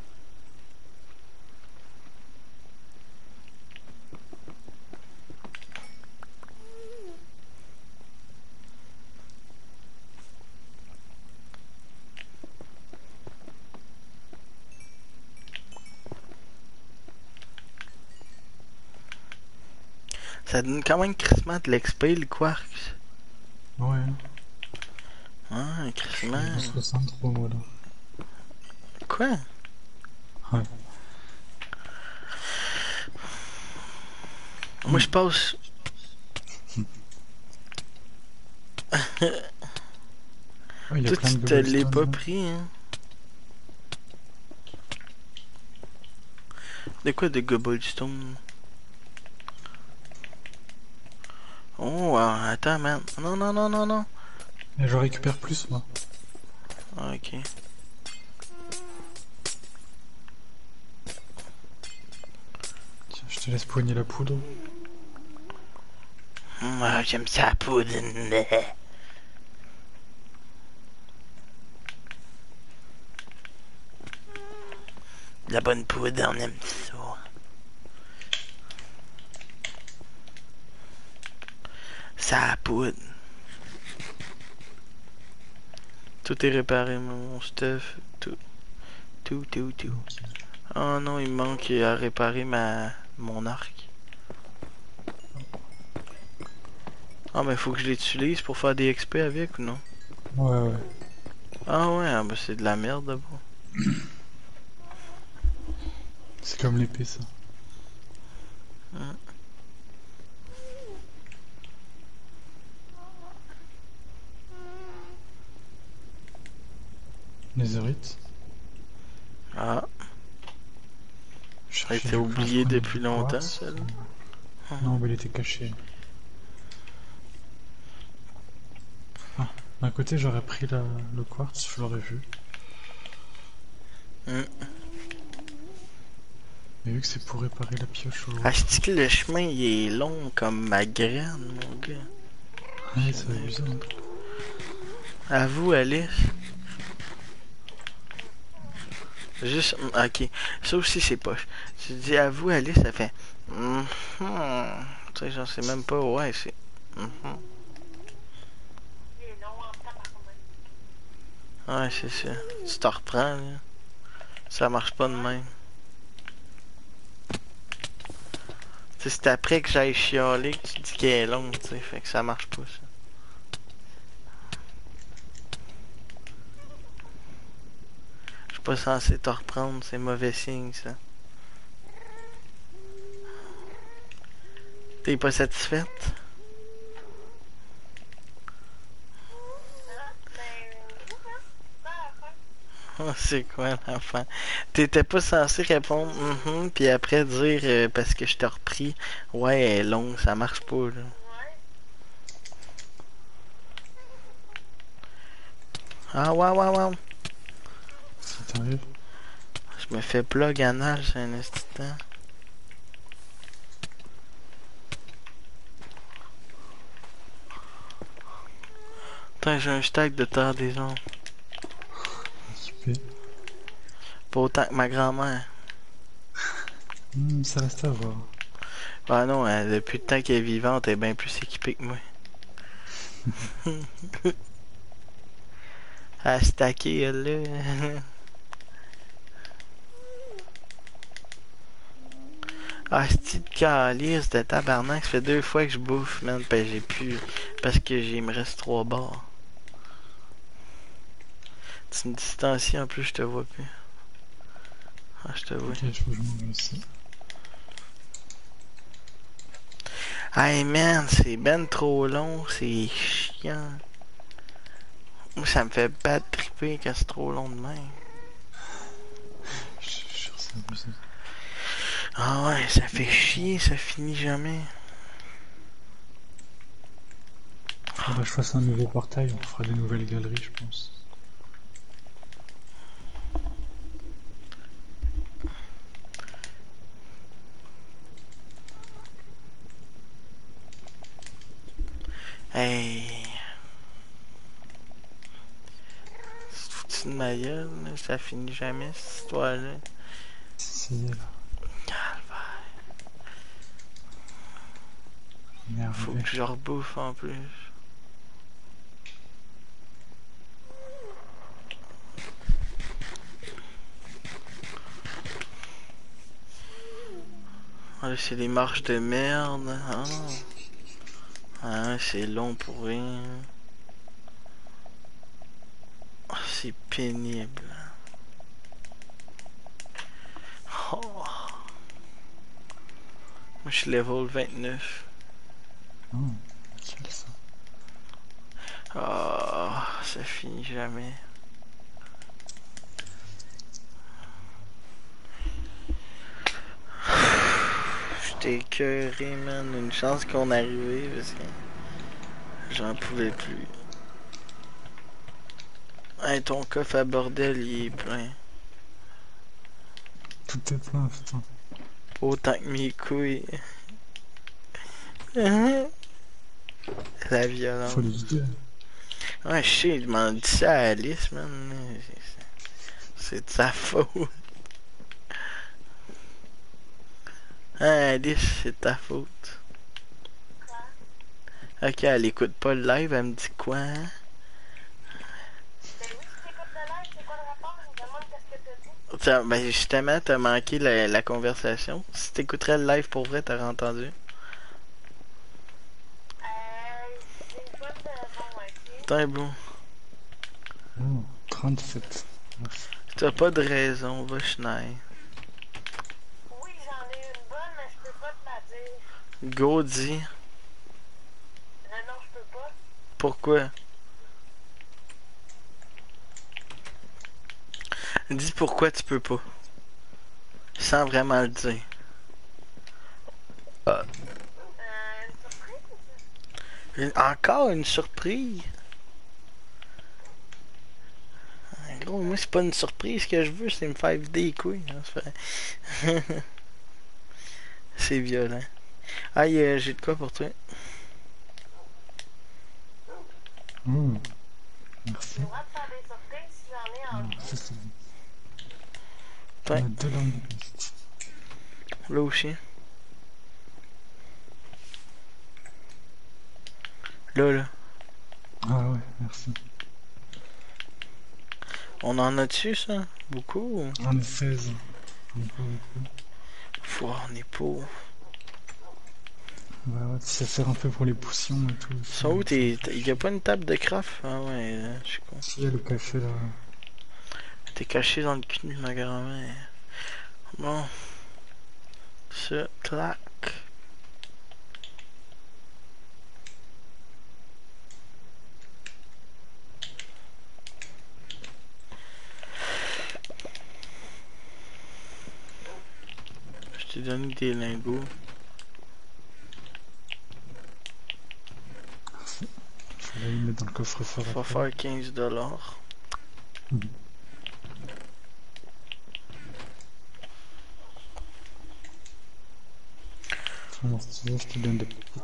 [SPEAKER 1] Ça donne quand même crissement de l'XP, le quark.
[SPEAKER 2] Ouais,
[SPEAKER 1] Ah,
[SPEAKER 2] je suis
[SPEAKER 1] crissement.
[SPEAKER 2] niveau 63 moi là.
[SPEAKER 1] Quoi?
[SPEAKER 2] Ouais.
[SPEAKER 1] Moi, je passe.
[SPEAKER 2] Ouais, il y a
[SPEAKER 1] Toi,
[SPEAKER 2] plein
[SPEAKER 1] tu
[SPEAKER 2] de
[SPEAKER 1] te l'es
[SPEAKER 2] cobblestone
[SPEAKER 1] pas
[SPEAKER 2] là.
[SPEAKER 1] pris, hein? De quoi de Cobblestone? Oh, attends, man. Non, non, non, non, non.
[SPEAKER 2] Et je récupère plus moi.
[SPEAKER 1] Ah, ok.
[SPEAKER 2] Tiens, je te laisse poigner la poudre.
[SPEAKER 1] Ah, j'aime ça, la poudre. La bonne poudre, on aime ça. Ça poudre. Tout est réparé, mon stuff. Tout. Tout, tout, tout. Oh non, il me manque à réparer mon arc. Ah, mais faut que je l'utilise pour faire des XP avec ou non?
[SPEAKER 2] Ouais, ouais.
[SPEAKER 1] Ah ouais, ah, bah c'est de la merde d'abord.
[SPEAKER 2] C'est comme l'épée ça.
[SPEAKER 1] Hein.
[SPEAKER 2] Netherite.
[SPEAKER 1] Ah,
[SPEAKER 2] Je
[SPEAKER 1] ça a
[SPEAKER 2] cherchais
[SPEAKER 1] été
[SPEAKER 2] du
[SPEAKER 1] oublié
[SPEAKER 2] coffre,
[SPEAKER 1] depuis
[SPEAKER 2] du
[SPEAKER 1] longtemps,
[SPEAKER 2] quartz.
[SPEAKER 1] celle-là.
[SPEAKER 2] Non, mais il était caché. Ah, d'un côté j'aurais pris le quartz, je l'aurais vu.
[SPEAKER 1] Hmm.
[SPEAKER 2] Mais vu que c'est pour réparer la pioche au...
[SPEAKER 1] Ah, c'est que le chemin il est long comme ma graine, mon gars.
[SPEAKER 2] Ouais, c'est abusé. Hein.
[SPEAKER 1] À vous, Alice. Juste, ok. Ça aussi, c'est poche. Tu dis à vous, Alice, ça fait. Mhm. Tu sais, j'en sais même pas. Ouais, c'est. Mhm.
[SPEAKER 3] Il est long en tabarnak.
[SPEAKER 1] Ouais, c'est ça. Tu te reprends, là. Ça marche pas de même. Tu sais, c'est après que j'aille chialer que tu dis qu'elle est longue, tu sais. Fait que ça marche pas, ça. Je suis pas censé te reprendre, c'est mauvais signe, ça. T'es pas satisfaite?
[SPEAKER 3] Hein? Ben, c'est ça. Pas à faire.
[SPEAKER 1] Oh, c'est quoi l'enfant? T'étais pas censé répondre puis après dire parce que je t'ai repris. Ouais, elle est longue, ça marche pas là.
[SPEAKER 3] Ouais.
[SPEAKER 1] Ah ouais ouais ouais.
[SPEAKER 2] Si t'arrives.
[SPEAKER 1] Je me fais plug anal, c'est un instant. Putain, j'ai un stack de terre des ondes.
[SPEAKER 2] Équipé.
[SPEAKER 1] Pas autant que ma grand-mère.
[SPEAKER 2] Ça reste à voir.
[SPEAKER 1] Ah non, depuis le temps qu'elle est vivante, elle est bien plus équipée que moi. À stacker, elle là. Ah, c'est de calice de tabarnak, ça fait 2 fois que je bouffe, man, pis j'ai plus. Parce que il me reste 3 barres. Tu me distancies en plus, je te vois plus. Ah, je te vois.
[SPEAKER 2] Ok, je faut que je mange aussi.
[SPEAKER 1] Hey man, c'est ben trop long, c'est chiant. Moi, ça me fait pas triper quand c'est trop long de même.
[SPEAKER 2] Je suis sûr que c'est abusé.
[SPEAKER 1] Ah ouais, ça fait chier, ça finit jamais.
[SPEAKER 2] Faudrait que je fasse un nouveau portail, on fera des nouvelles galeries, je pense.
[SPEAKER 1] Hey. C'est foutu de ma gueule, là, ça finit jamais cette histoire-là.
[SPEAKER 2] Si, là.
[SPEAKER 1] Faut
[SPEAKER 2] Énervé.
[SPEAKER 1] que je rebouffe en plus. Ah, c'est des marches de merde. Ah, ah c'est long pour rien. Ah, c'est pénible. Oh. Moi, je suis level 29.
[SPEAKER 2] Oh, nickel ça.
[SPEAKER 1] Ah, ça finit jamais. J'étais écœuré, man. Une chance qu'on arrivait parce que j'en pouvais plus. Hey, ton coffre à bordel, il est plein.
[SPEAKER 2] Tout est plein, putain.
[SPEAKER 1] Pas autant que mes couilles. La violence.
[SPEAKER 2] Faut les vider.
[SPEAKER 1] Ouais, je sais, je m'en dis ça à Alice, man. C'est de sa faute. Hein, Alice, c'est de ta faute.
[SPEAKER 3] Quoi?
[SPEAKER 1] Ok, elle écoute pas le live, elle me dit quoi, hein?
[SPEAKER 3] Ben oui, si t'écoutes le live, c'est quoi le rapport? Je me demande qu'est-ce que t'as dit.
[SPEAKER 1] Ben justement, t'as manqué la conversation. Si t'écouterais le live pour vrai, t'aurais entendu.
[SPEAKER 3] J'ai une bonne raison, ok?
[SPEAKER 1] T'es bon.
[SPEAKER 2] Oh, 37. Neuf.
[SPEAKER 1] T'as pas de raison, va chenille.
[SPEAKER 3] Oui, j'en ai une bonne, mais je peux pas te la dire.
[SPEAKER 1] Go, dis.
[SPEAKER 3] Non, je peux pas.
[SPEAKER 1] Pourquoi? Dis pourquoi tu peux pas. Sans vraiment le dire.
[SPEAKER 3] Une surprise?
[SPEAKER 1] Encore une surprise? gros, moi c'est pas une surprise que je veux, c'est me faire vider les couilles. Hein, ça fait- c'est violent. Aïe, j'ai de quoi pour toi.
[SPEAKER 2] Merci.
[SPEAKER 3] J'ai le droit de faire des surprises si j'en ai
[SPEAKER 2] Alors,
[SPEAKER 3] envie.
[SPEAKER 2] ça c'est bon. On
[SPEAKER 1] Ouais,
[SPEAKER 2] a 2 langues de piste.
[SPEAKER 1] là aussi. Là.
[SPEAKER 3] Ah,
[SPEAKER 2] Ah ouais, merci.
[SPEAKER 1] On en a dessus, ça? Beaucoup? Ou...
[SPEAKER 2] On est 16. On est pas beaucoup.
[SPEAKER 1] Faut, on est pauvre.
[SPEAKER 2] Bah ouais, ça sert un peu pour les potions et tout aussi.
[SPEAKER 1] Ça où
[SPEAKER 2] Ça me
[SPEAKER 1] t'es.
[SPEAKER 2] fait
[SPEAKER 1] Y a
[SPEAKER 2] chier.
[SPEAKER 1] pas une table de craft? Ah ouais, je suis con.
[SPEAKER 2] Si, il y a le café là.
[SPEAKER 1] T'es caché dans le cul de ma grand-mère. Bon. Ça, clac. Je t'ai donné des lingots.
[SPEAKER 2] Je vais aller le mettre dans le coffre-fort
[SPEAKER 1] Faut
[SPEAKER 2] après.
[SPEAKER 1] faire 15$.
[SPEAKER 2] Mhm. Alors, si tu veux, je te donne des petites.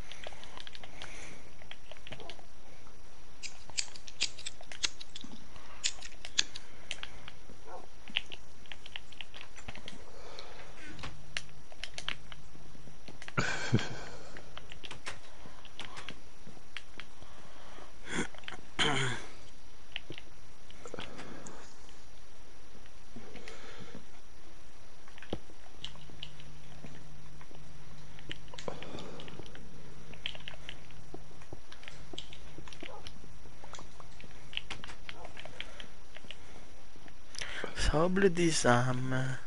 [SPEAKER 1] Sable des âmes.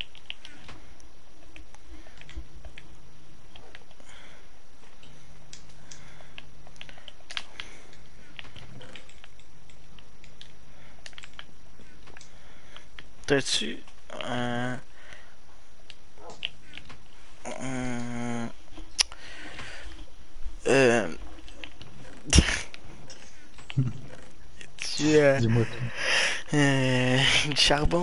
[SPEAKER 1] T'as-tu un... un- Euh... tu
[SPEAKER 2] Dis-moi tout.
[SPEAKER 1] du charbon.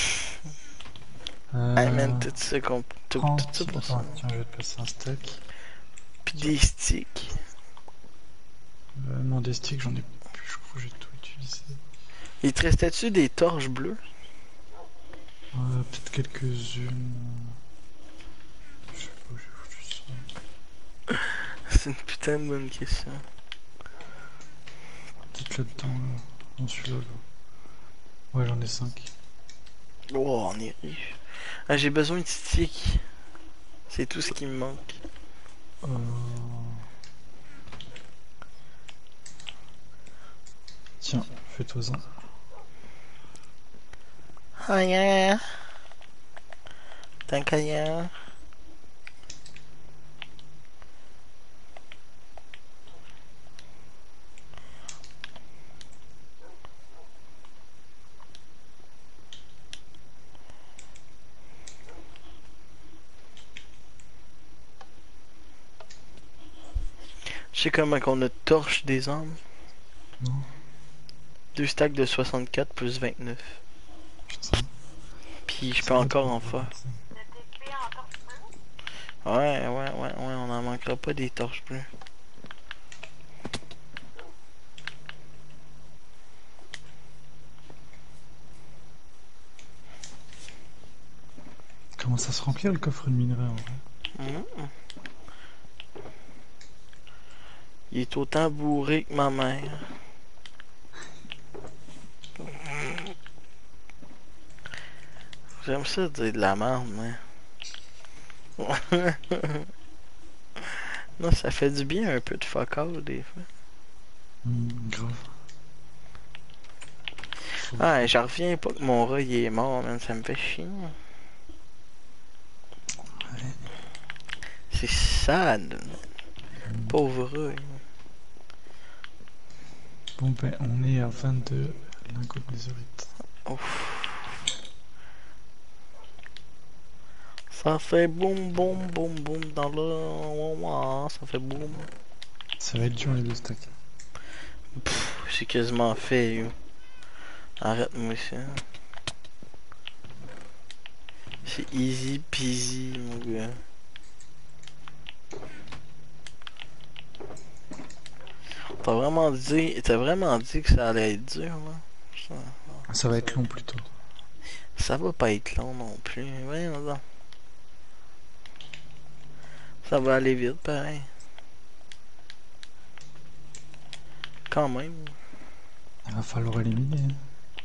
[SPEAKER 1] Hey man, tout ça, tout ça
[SPEAKER 2] 30.
[SPEAKER 1] pour ça.
[SPEAKER 2] Attends, tiens, je vais te passer un stack.
[SPEAKER 1] Pis
[SPEAKER 2] Tiens.
[SPEAKER 1] des sticks.
[SPEAKER 2] Non, des sticks, j'en ai plus, je crois que j'ai tout utilisé.
[SPEAKER 1] Il te restait-tu des torches bleues?
[SPEAKER 2] Peut-être quelques-unes. Je sais pas où j'ai foutu ça.
[SPEAKER 1] C'est une putain de bonne question.
[SPEAKER 2] Peut-être là-dedans, là. Dans celui-là, là. Ouais, j'en ai 5.
[SPEAKER 1] Oh, on est riche. Ah, j'ai besoin de sticks. C'est tout ce qui me manque.
[SPEAKER 2] Euh... Tiens, fais-toi-en.
[SPEAKER 1] Ah yeah. Tant qu'à yeah. Je sais comment qu'on a torche des armes.
[SPEAKER 2] Non,
[SPEAKER 1] 2 stacks de 64 plus 29.
[SPEAKER 2] putain.
[SPEAKER 1] Puis je
[SPEAKER 2] C'est
[SPEAKER 1] peux
[SPEAKER 2] quoi
[SPEAKER 1] encore
[SPEAKER 2] ton
[SPEAKER 1] en
[SPEAKER 2] problème,
[SPEAKER 1] faire.
[SPEAKER 2] ça?
[SPEAKER 3] De TP en torche bleue.
[SPEAKER 1] Ouais, on en manquera pas des torches bleues.
[SPEAKER 2] Comment ça se remplir le coffre de minerai en vrai?
[SPEAKER 1] Mhm. Il est autant bourré que ma mère. J'aime ça dire de la merde, mais... non, ça fait du bien un peu de fuck all des fois.
[SPEAKER 2] Grave.
[SPEAKER 1] Ah, j'en reviens pas que mon rat il est mort, man, ça me fait chier.
[SPEAKER 2] Ouais.
[SPEAKER 1] C'est sad. Pauvre rat.
[SPEAKER 2] Bon ben, on est à 22 lingots de météorite.
[SPEAKER 1] Ouf. Ça fait boum boum boum boum dans le... Ça fait boum.
[SPEAKER 2] Ça va être dur les 2 stacks.
[SPEAKER 1] C'est quasiment fait, yo. Arrête-moi ça. C'est easy peasy, mon gars. T'as vraiment dit que ça allait être dur, là?
[SPEAKER 2] Ça va être long plutôt.
[SPEAKER 1] Ça va pas être long non plus. Voyons donc. Ça va aller vite, pareil. Quand même.
[SPEAKER 2] Il va falloir éliminer. Hein.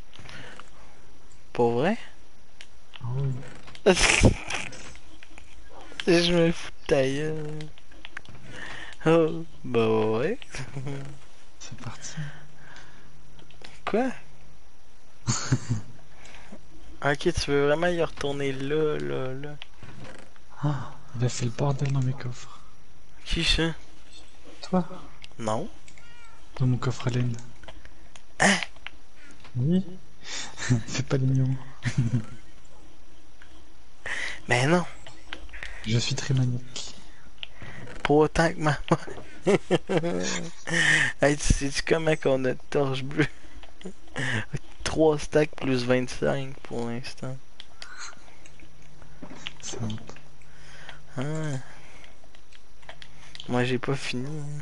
[SPEAKER 1] Pour vrai?
[SPEAKER 2] Ah oui.
[SPEAKER 1] Je me fous de ta gueule. Oh, bah ouais.
[SPEAKER 2] C'est parti.
[SPEAKER 1] Quoi? Ok, tu veux vraiment y retourner là, là, là.
[SPEAKER 2] Ah, il a fait le bordel dans mes coffres.
[SPEAKER 1] Qui ça?
[SPEAKER 2] Toi?
[SPEAKER 1] Non.
[SPEAKER 2] Dans mon coffre à laine.
[SPEAKER 1] Hein?
[SPEAKER 2] Oui. Fais pas les mignons.
[SPEAKER 1] Mais non.
[SPEAKER 2] Je suis très maniaque.
[SPEAKER 1] Pas autant que maman. Hey, tu sais-tu comment qu'on a de torche bleue? 3 stacks plus 25 pour l'instant.
[SPEAKER 2] C'est honte.
[SPEAKER 1] Ah. Moi j'ai pas fini. Hein.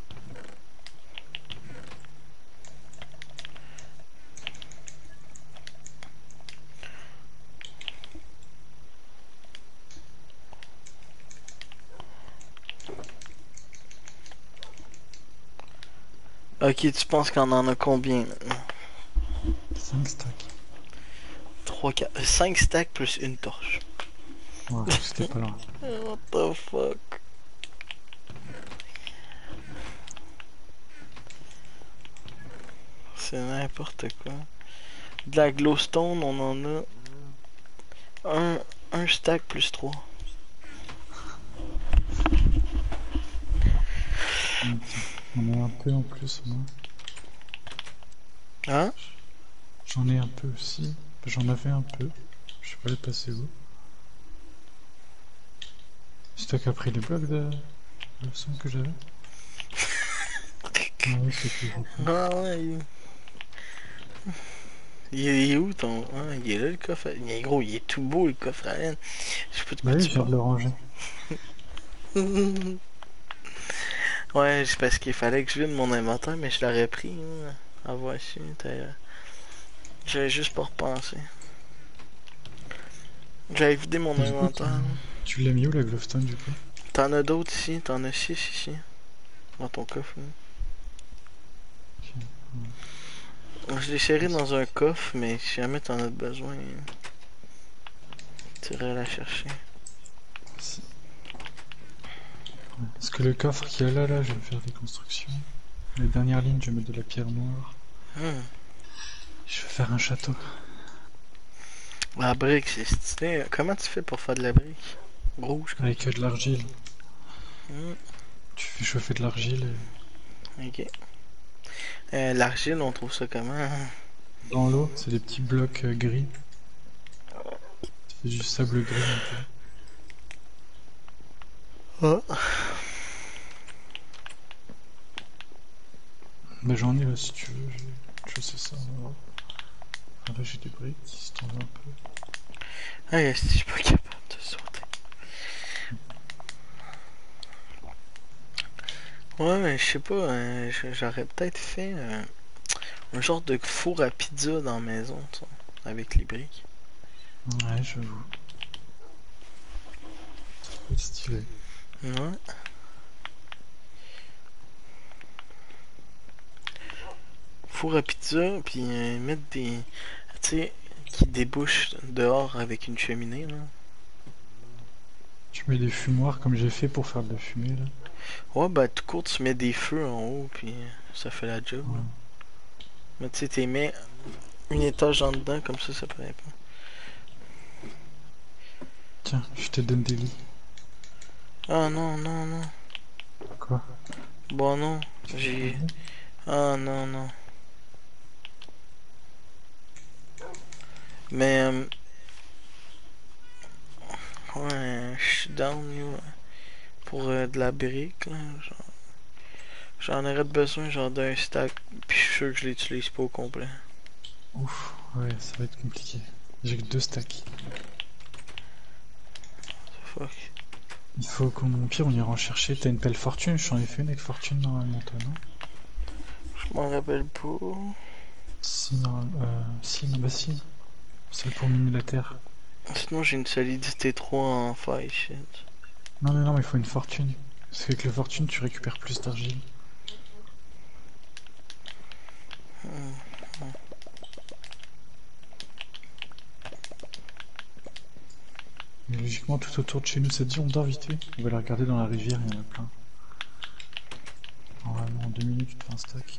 [SPEAKER 1] Ok, tu penses qu'on en a combien maintenant?
[SPEAKER 2] 5 stacks.
[SPEAKER 1] 3, 4, 5 stacks plus une torche.
[SPEAKER 2] Ouais, c'était pas loin.
[SPEAKER 1] What the fuck? C'est n'importe quoi. De la glowstone, on en a un stack plus 3.
[SPEAKER 2] On a un peu en plus, moi.
[SPEAKER 1] Hein?
[SPEAKER 2] J'en ai un peu aussi. J'en avais un peu. Je sais pas les passer où. C'est toi qui as pris les blocs de son que j'avais? Ah oui, c'est toujours.
[SPEAKER 1] Ah ouais. Il est où ton... Ah, il est là le coffre à... Mais gros, il est tout beau le coffre à laine. Je sais pas de
[SPEAKER 2] Bah
[SPEAKER 1] quoi
[SPEAKER 2] oui,
[SPEAKER 1] tu
[SPEAKER 2] je viens de le ranger.
[SPEAKER 1] parles. Ouais, c'est parce qu'il fallait que je vide mon inventaire, mais je l'aurais pris. Hein. Ah voici, j'avais juste pas repensé. J'avais vidé mon
[SPEAKER 2] Et du coup,
[SPEAKER 1] inventaire.
[SPEAKER 2] tu l'as mis où la glowstone du coup?
[SPEAKER 1] T'en as d'autres ici, t'en as 6 ici. Dans ton coffre. Hein. Je l'ai serré dans un coffre, mais si jamais t'en as besoin, tu irais la chercher.
[SPEAKER 2] Si. Parce que le coffre qu'il y a là, je vais faire des constructions. Les dernières lignes, je vais mettre de la pierre noire.
[SPEAKER 1] Hmm.
[SPEAKER 2] Je vais faire un château.
[SPEAKER 1] La brique, c'est stylé. Comment tu fais pour faire de la brique? Rouge comme
[SPEAKER 2] Avec de l'argile.
[SPEAKER 1] Hmm.
[SPEAKER 2] Tu fais chauffer de l'argile et...
[SPEAKER 1] Ok. L'argile, on trouve ça comment?
[SPEAKER 2] Dans l'eau, c'est des petits blocs gris. C'est du sable gris un peu.
[SPEAKER 1] Ah.
[SPEAKER 2] Bah j'en ai là si tu veux, je sais ça. Ah, là j'ai des briques, si t'en veux un peu.
[SPEAKER 1] Ah, si je suis pas capable de sauter. Ouais, mais je sais pas, j'aurais peut-être fait un genre de four à pizza dans la maison, ça, avec les briques.
[SPEAKER 2] Ouais, j'avoue. Ça peut être stylé.
[SPEAKER 1] Ouais. Four à pizza, puis mettre des... Tu sais, qui débouchent dehors avec une cheminée, là.
[SPEAKER 2] Tu mets des fumoirs comme j'ai fait pour faire de la fumée là.
[SPEAKER 1] Ouais, bah tout court, tu mets des feux en haut, puis ça fait la job.
[SPEAKER 2] Ouais.
[SPEAKER 1] Mais tu sais, tu mets une étage en dedans, comme ça paraît pas.
[SPEAKER 2] Tiens, je te donne des lits.
[SPEAKER 1] Ah non, non, non.
[SPEAKER 2] Quoi?
[SPEAKER 1] Bon, non, j'ai... Ah non, non. Mais... ouais, je suis down, yo. Pour de la brique, là. J'en aurais besoin, genre d'un stack, puis je suis sûr que je l'utilise pas au complet.
[SPEAKER 2] Ouf, ouais, ça va être compliqué. J'ai que 2 stacks.
[SPEAKER 1] Fuck.
[SPEAKER 2] Il faut qu'on... Au pire, on ira en chercher. T'as une pelle fortune? J'en ai fait une avec fortune normalement, toi, non?
[SPEAKER 1] Je m'en rappelle pas.
[SPEAKER 2] Si, non, si, non, bah si. Celle pour miner la terre.
[SPEAKER 1] Sinon, j'ai une solidité 3 en faille shit.
[SPEAKER 2] Non, mais non, mais il faut une fortune. Parce qu'avec la fortune, tu récupères plus d'argile. Mais logiquement, tout autour de chez nous, ça te dit, on dort vite fait. On va aller regarder dans la rivière, il y en a plein. Normalement, en 2 minutes, tu te fais un stack.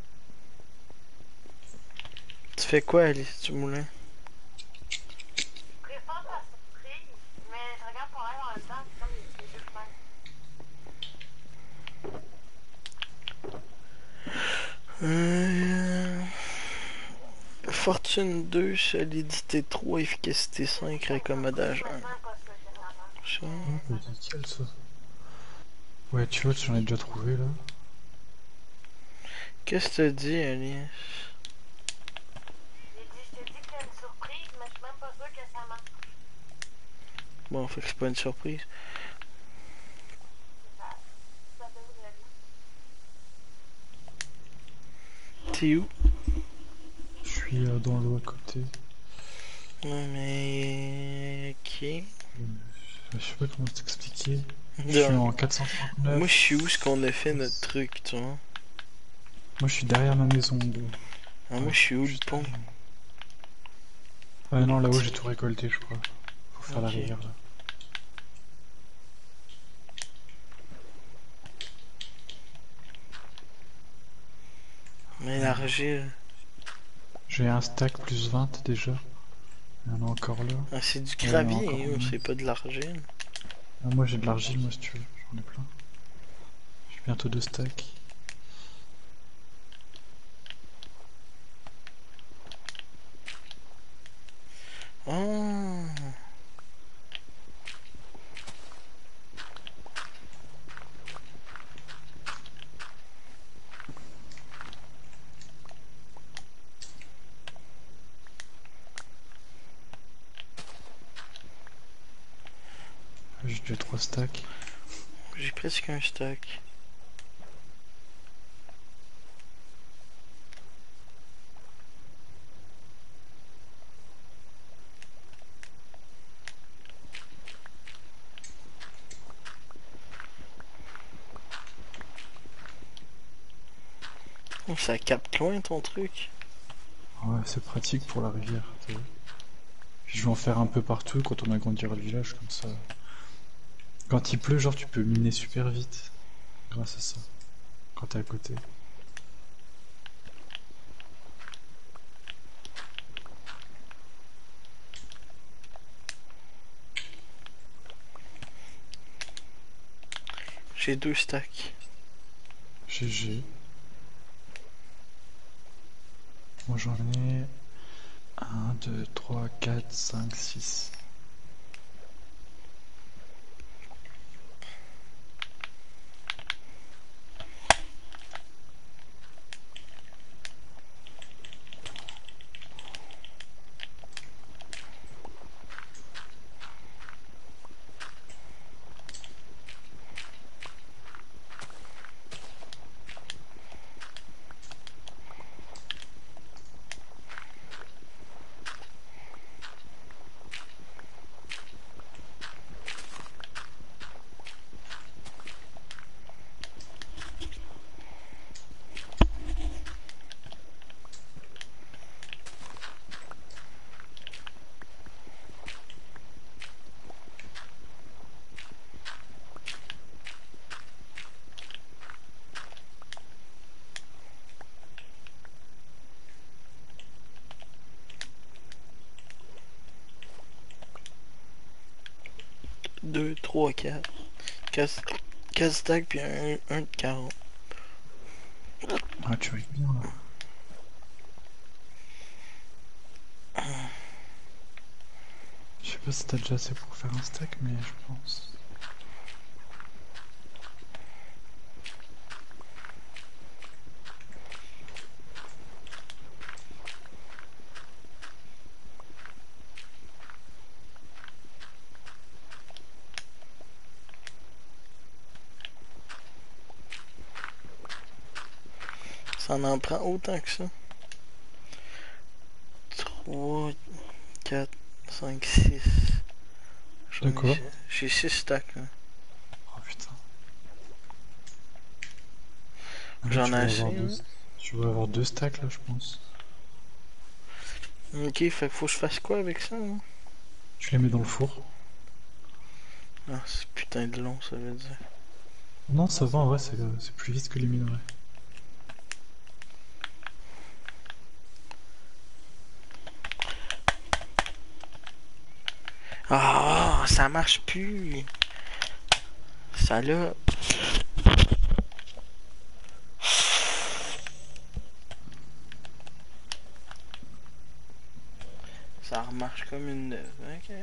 [SPEAKER 1] Tu fais quoi, Alice, du moulin?
[SPEAKER 3] Je préfère la surprise, mais je regarde pour l'air en même temps, c'est comme les deux fenêtres.
[SPEAKER 1] Euh... Fortune 2, solidité 3, efficacité 5, raccommodage 1.
[SPEAKER 3] Maintenant, pas ça, généralement.
[SPEAKER 1] Ça.
[SPEAKER 2] Oh, bah, nickel, ça. Ouais, tu vois, j'en ai déjà trouvé, là.
[SPEAKER 1] Qu'est-ce que t'as dit, Alice?
[SPEAKER 3] Je t'ai dit que c'était une surprise, mais je suis même pas sûre que ça marche.
[SPEAKER 1] Bon, fait que c'est pas une surprise.
[SPEAKER 3] Ça devrait bien.
[SPEAKER 1] T'es où?
[SPEAKER 2] Je suis dans l'eau à côté.
[SPEAKER 1] Ouais, mais... Ok.
[SPEAKER 2] Je sais pas comment t'expliquer. Je suis
[SPEAKER 1] Non.
[SPEAKER 2] en 439.
[SPEAKER 1] Moi, je suis où ce qu'on a fait notre truc, tu vois?
[SPEAKER 2] Moi, je suis derrière ma maison, gros.
[SPEAKER 1] Ah, moi,
[SPEAKER 2] Ouais,
[SPEAKER 1] je suis où le
[SPEAKER 2] juste
[SPEAKER 1] pont?
[SPEAKER 2] derrière. Ah non, là-haut, j'ai tout récolté, je crois. Faut faire la
[SPEAKER 1] Ok.
[SPEAKER 2] rivière, là.
[SPEAKER 1] Mais l'argile...
[SPEAKER 2] J'ai un stack plus 20 déjà. Il y en a encore là.
[SPEAKER 1] Ah, c'est du
[SPEAKER 2] Ouais, il y en a
[SPEAKER 1] gravier,
[SPEAKER 2] encore
[SPEAKER 1] hein,
[SPEAKER 2] un.
[SPEAKER 1] c'est pas de l'argile.
[SPEAKER 2] Ah, moi, j'ai de l'argile, moi, si tu veux. J'en ai plein. J'ai bientôt 2 stacks.
[SPEAKER 1] Ah,
[SPEAKER 2] J'ai déjà 3 stacks.
[SPEAKER 1] j'ai presque un stock. Oh, ça capte loin ton truc.
[SPEAKER 2] Ouais, c'est pratique pour la rivière, t'as vu. Puis je vais en faire un peu partout quand on agrandira le village, comme ça. Quand il pleut, genre, tu peux miner super vite. Grâce à ça. Quand t'es à côté.
[SPEAKER 1] J'ai 2 stacks.
[SPEAKER 2] GG. Moi j'en ai 1, 2, 3, 4, 5, 6.
[SPEAKER 1] Deux, trois, quatre. 4 stacks puis un de 40.
[SPEAKER 2] Ah, tu rigoles bien là. Je sais pas si t'as déjà assez pour faire un stack, mais je pense.
[SPEAKER 1] Ça en prend autant que ça. 3, 4, 5, 6.
[SPEAKER 2] De quoi?
[SPEAKER 1] J'ai 6 stacks là.
[SPEAKER 2] Oh putain. Là,
[SPEAKER 1] J'en ai assez. Hein.
[SPEAKER 2] Tu vas avoir 2 stacks là, je pense.
[SPEAKER 1] Ok, fait qu'il faut que je fasse quoi avec ça? Hein?
[SPEAKER 2] Tu les mets dans le four.
[SPEAKER 1] Ah, c'est putain de long, ça veut dire.
[SPEAKER 2] Non, ça va, ouais, c'est plus vite que les minerais.
[SPEAKER 1] Ah, ça marche plus. Ça là. Ça remarche comme une neuve. Ok.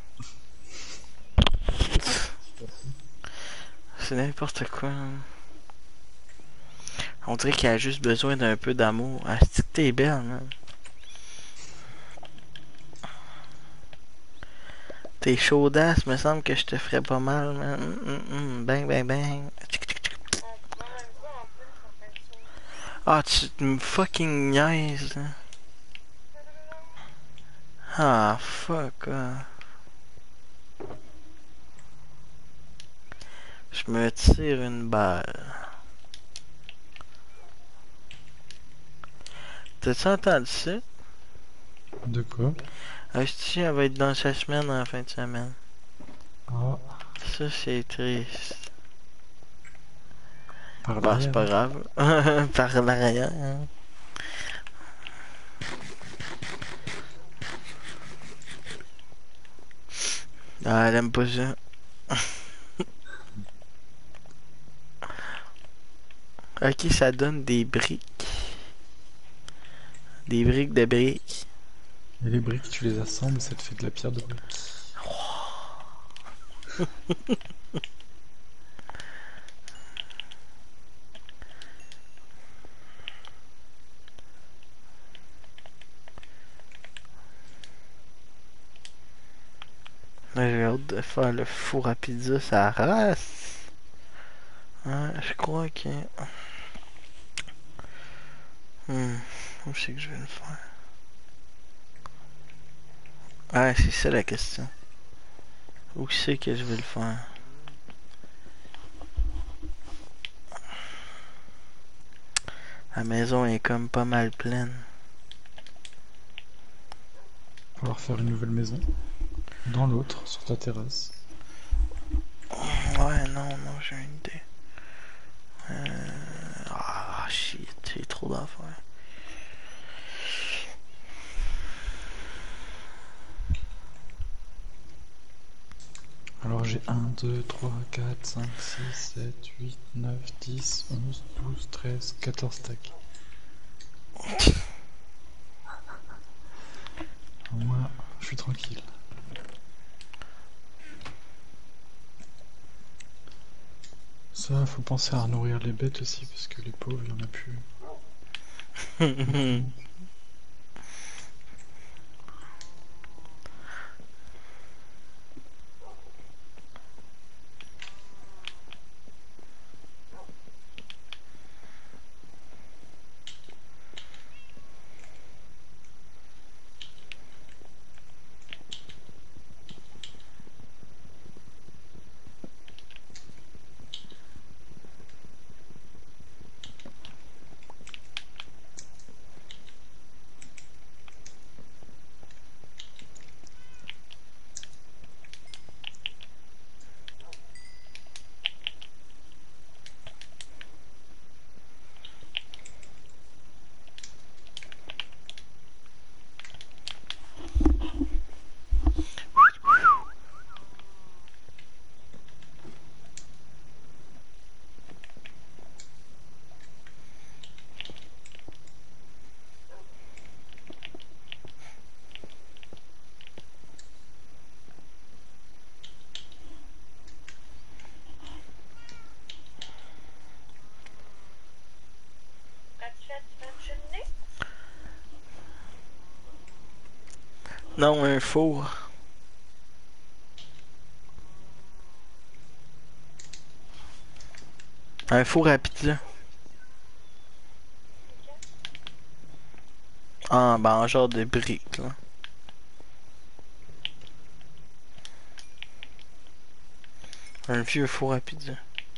[SPEAKER 1] C'est n'importe quoi. Hein. On dirait qu'il a juste besoin d'un peu d'amour. Ah, c'est que t'es belle, man. T'es chaudasse, me semble que je te ferais pas mal, man. Bang, bang, bang.
[SPEAKER 3] On prend même pas en plus en fin de saut.
[SPEAKER 1] Ah, tu me fucking niaises, là. Ah, fuck off. Je me tire une balle. T'as-tu entendu ça?
[SPEAKER 2] De quoi?
[SPEAKER 1] Asti, elle va être dans sa semaine en fin de semaine.
[SPEAKER 2] Ah,
[SPEAKER 1] Ça, c'est triste.
[SPEAKER 2] par
[SPEAKER 1] Bah, c'est
[SPEAKER 2] l'arrière.
[SPEAKER 1] pas grave. Par l'arrière. Hein. Ah, elle aime pas ça. Ok, ça donne des briques. Des briques de briques.
[SPEAKER 2] Et les briques, tu les assembles, ça te fait de la pierre de briques.
[SPEAKER 1] Là, j'ai hâte de faire le four à pizza, ça race. Ouais, je crois que... Où c'est que je vais le faire? Ah, c'est ça la question. Où c'est que je vais le faire? La maison est comme pas mal pleine.
[SPEAKER 2] Va falloir faire une nouvelle maison. Dans l'autre, sur ta terrasse.
[SPEAKER 1] Ouais, non, j'ai une idée. Ah, shit, j'ai trop d'affaires.
[SPEAKER 2] Alors j'ai 1, 2, 3, 4, 5, 6, 7, 8, 9, 10, 11, 12, 13, 14 stacks. Moi, je suis tranquille. Ça, faut penser à nourrir les bêtes aussi, parce que les pauvres, il y en a plus. Beaucoup.
[SPEAKER 3] As-tu fait une cheminée?
[SPEAKER 1] Non, un four. Un four à pizza. Ah, ben, en genre de briques, là. Un vieux four à pizza.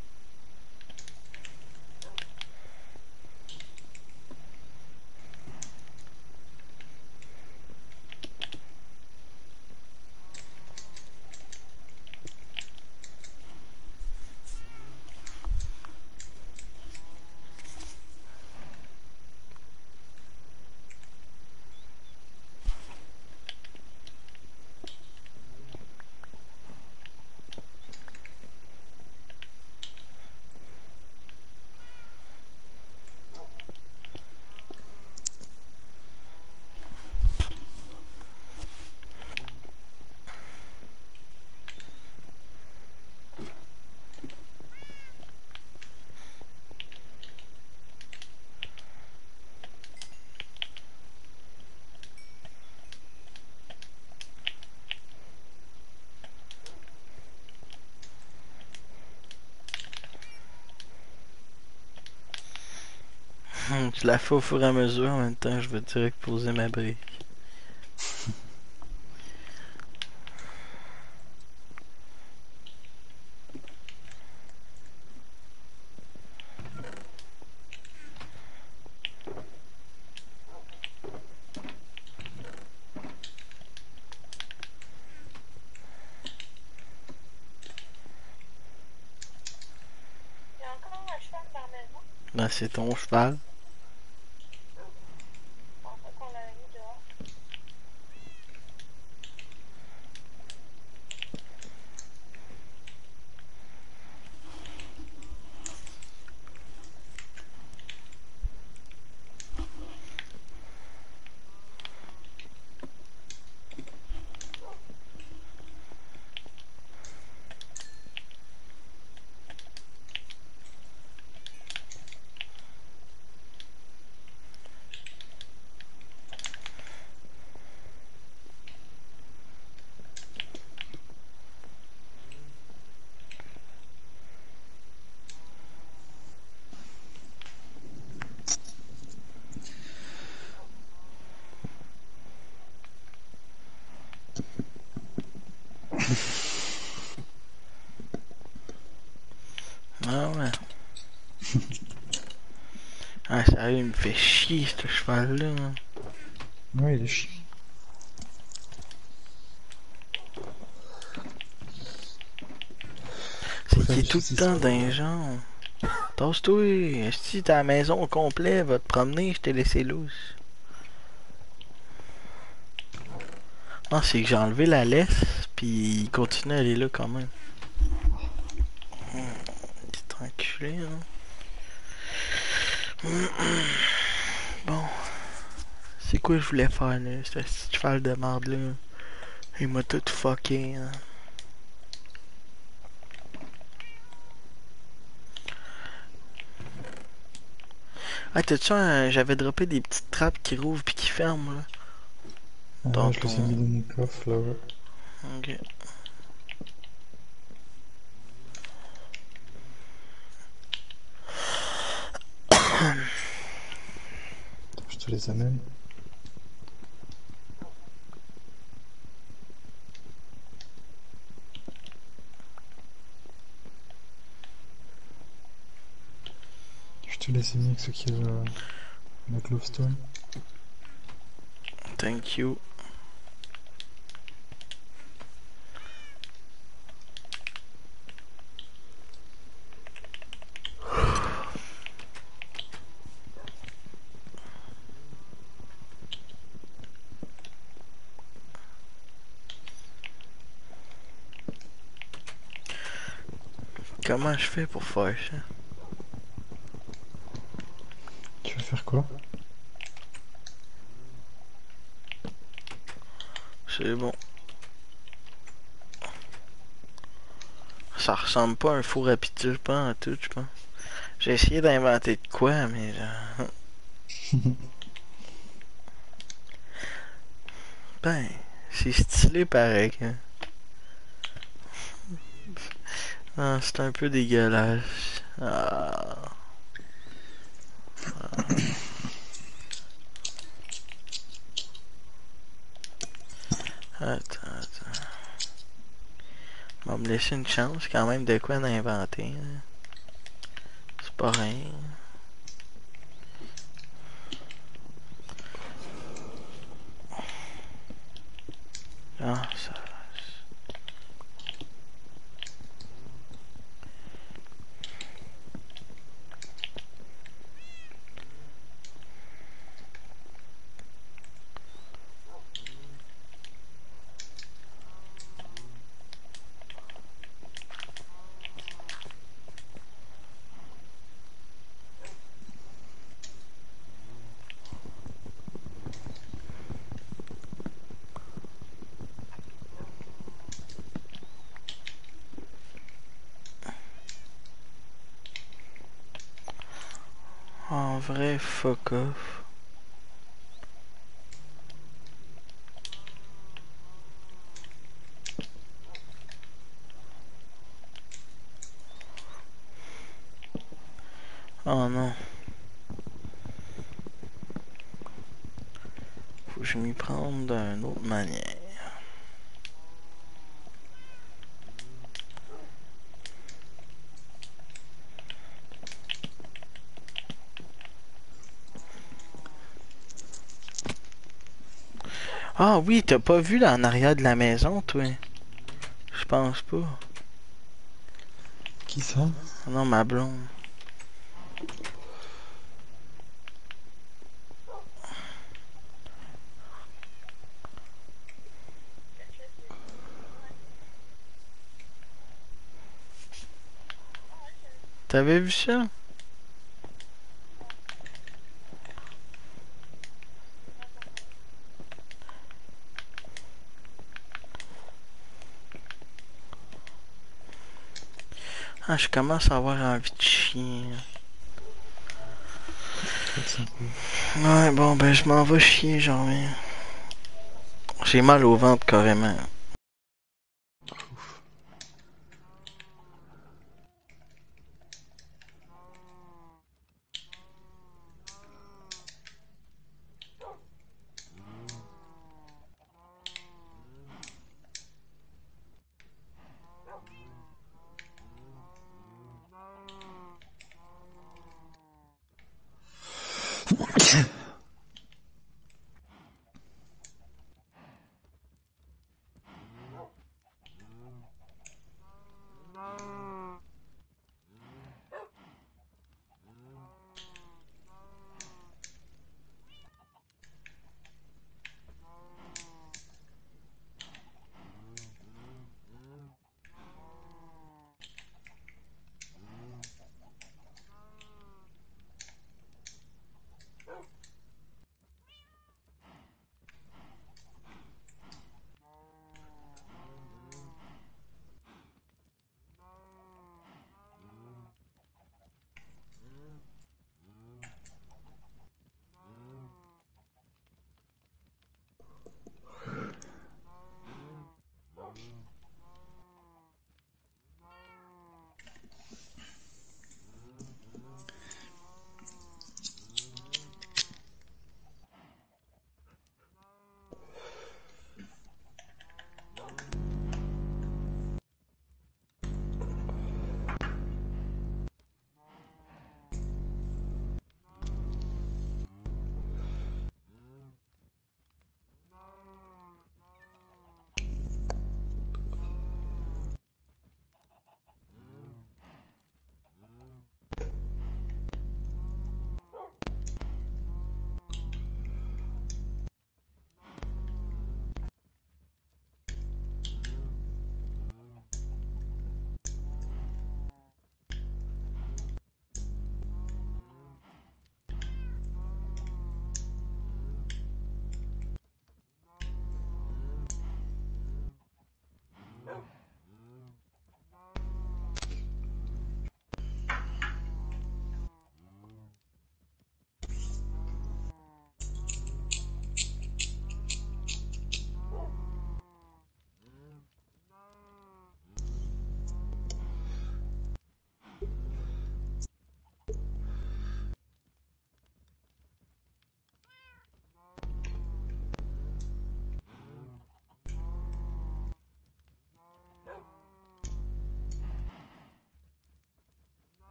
[SPEAKER 1] Je la fais au fur et à mesure, en même temps, je vais direct poser ma brique.
[SPEAKER 3] Il y a encore un cheval dans la maison.
[SPEAKER 1] Ben, c'est ton cheval.
[SPEAKER 3] Je pensais qu'on l'avait mis dehors.
[SPEAKER 1] Ah ouais. Ah, sérieux, il me fait chier, ce cheval-là.
[SPEAKER 2] Ouais, il est chiant. Faut
[SPEAKER 1] C'est
[SPEAKER 2] faire
[SPEAKER 1] qu'il est
[SPEAKER 2] du
[SPEAKER 1] tout le
[SPEAKER 2] saucisson.
[SPEAKER 1] temps dans les gens. Tasse-toi, si t'as la maison au complet, va te promener, je t'ai laissé lousse. Ah, c'est que j'ai enlevé la laisse, puis il continue à aller là quand même. Petit enculé, hein. Bon, c'est quoi je voulais faire là, ce petit cheval de merde là. Il m'a tout fucké, hein. Ah, t'as-tu j'avais droppé des petites trappes qui rouvrent puis qui ferment là.
[SPEAKER 2] Ah,
[SPEAKER 1] Dans
[SPEAKER 2] je les ai mis
[SPEAKER 1] ton...
[SPEAKER 2] dans mon coffre là, ouais.
[SPEAKER 1] Ok.
[SPEAKER 2] Je te les amène. Je te les ai mis avec ce qui est la glowstone.
[SPEAKER 1] Thank you. Comment je fais pour faire ça?
[SPEAKER 2] Tu veux faire quoi?
[SPEAKER 1] C'est bon. Ça ressemble pas à un four à pizza, pas en tout, je pense. J'ai essayé d'inventer de quoi, mais ben, c'est stylé pareil, hein. Ah, c'est un peu dégueulasse. Ah. Attends. On va me laisser une chance quand même de quoi d'inventer. C'est pas rien. Ah, ça. En vrai, fuck off. Oh non. Faut que je m'y prenne d'une autre manière. Ah oui, t'as pas vu là en arrière de la maison, toi? Je pense pas.
[SPEAKER 2] Qui ça?
[SPEAKER 1] Non, ma blonde. T'avais vu ça? Ah, je commence à avoir envie de chier.
[SPEAKER 2] Relax un peu.
[SPEAKER 1] Ouais, bon, ben je m'en vais chier, j'en reviens. J'ai mal au ventre carrément.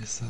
[SPEAKER 2] ça.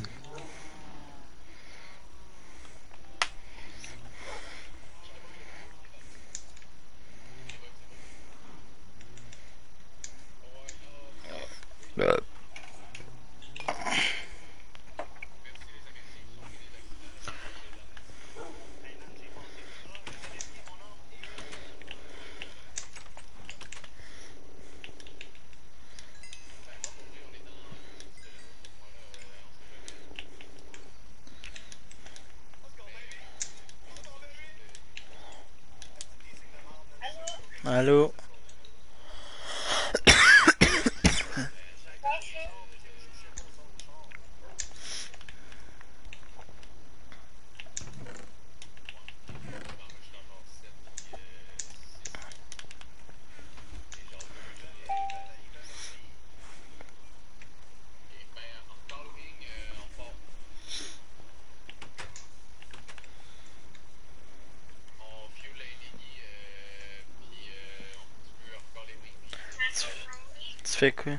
[SPEAKER 1] Allô? Tu fais quoi?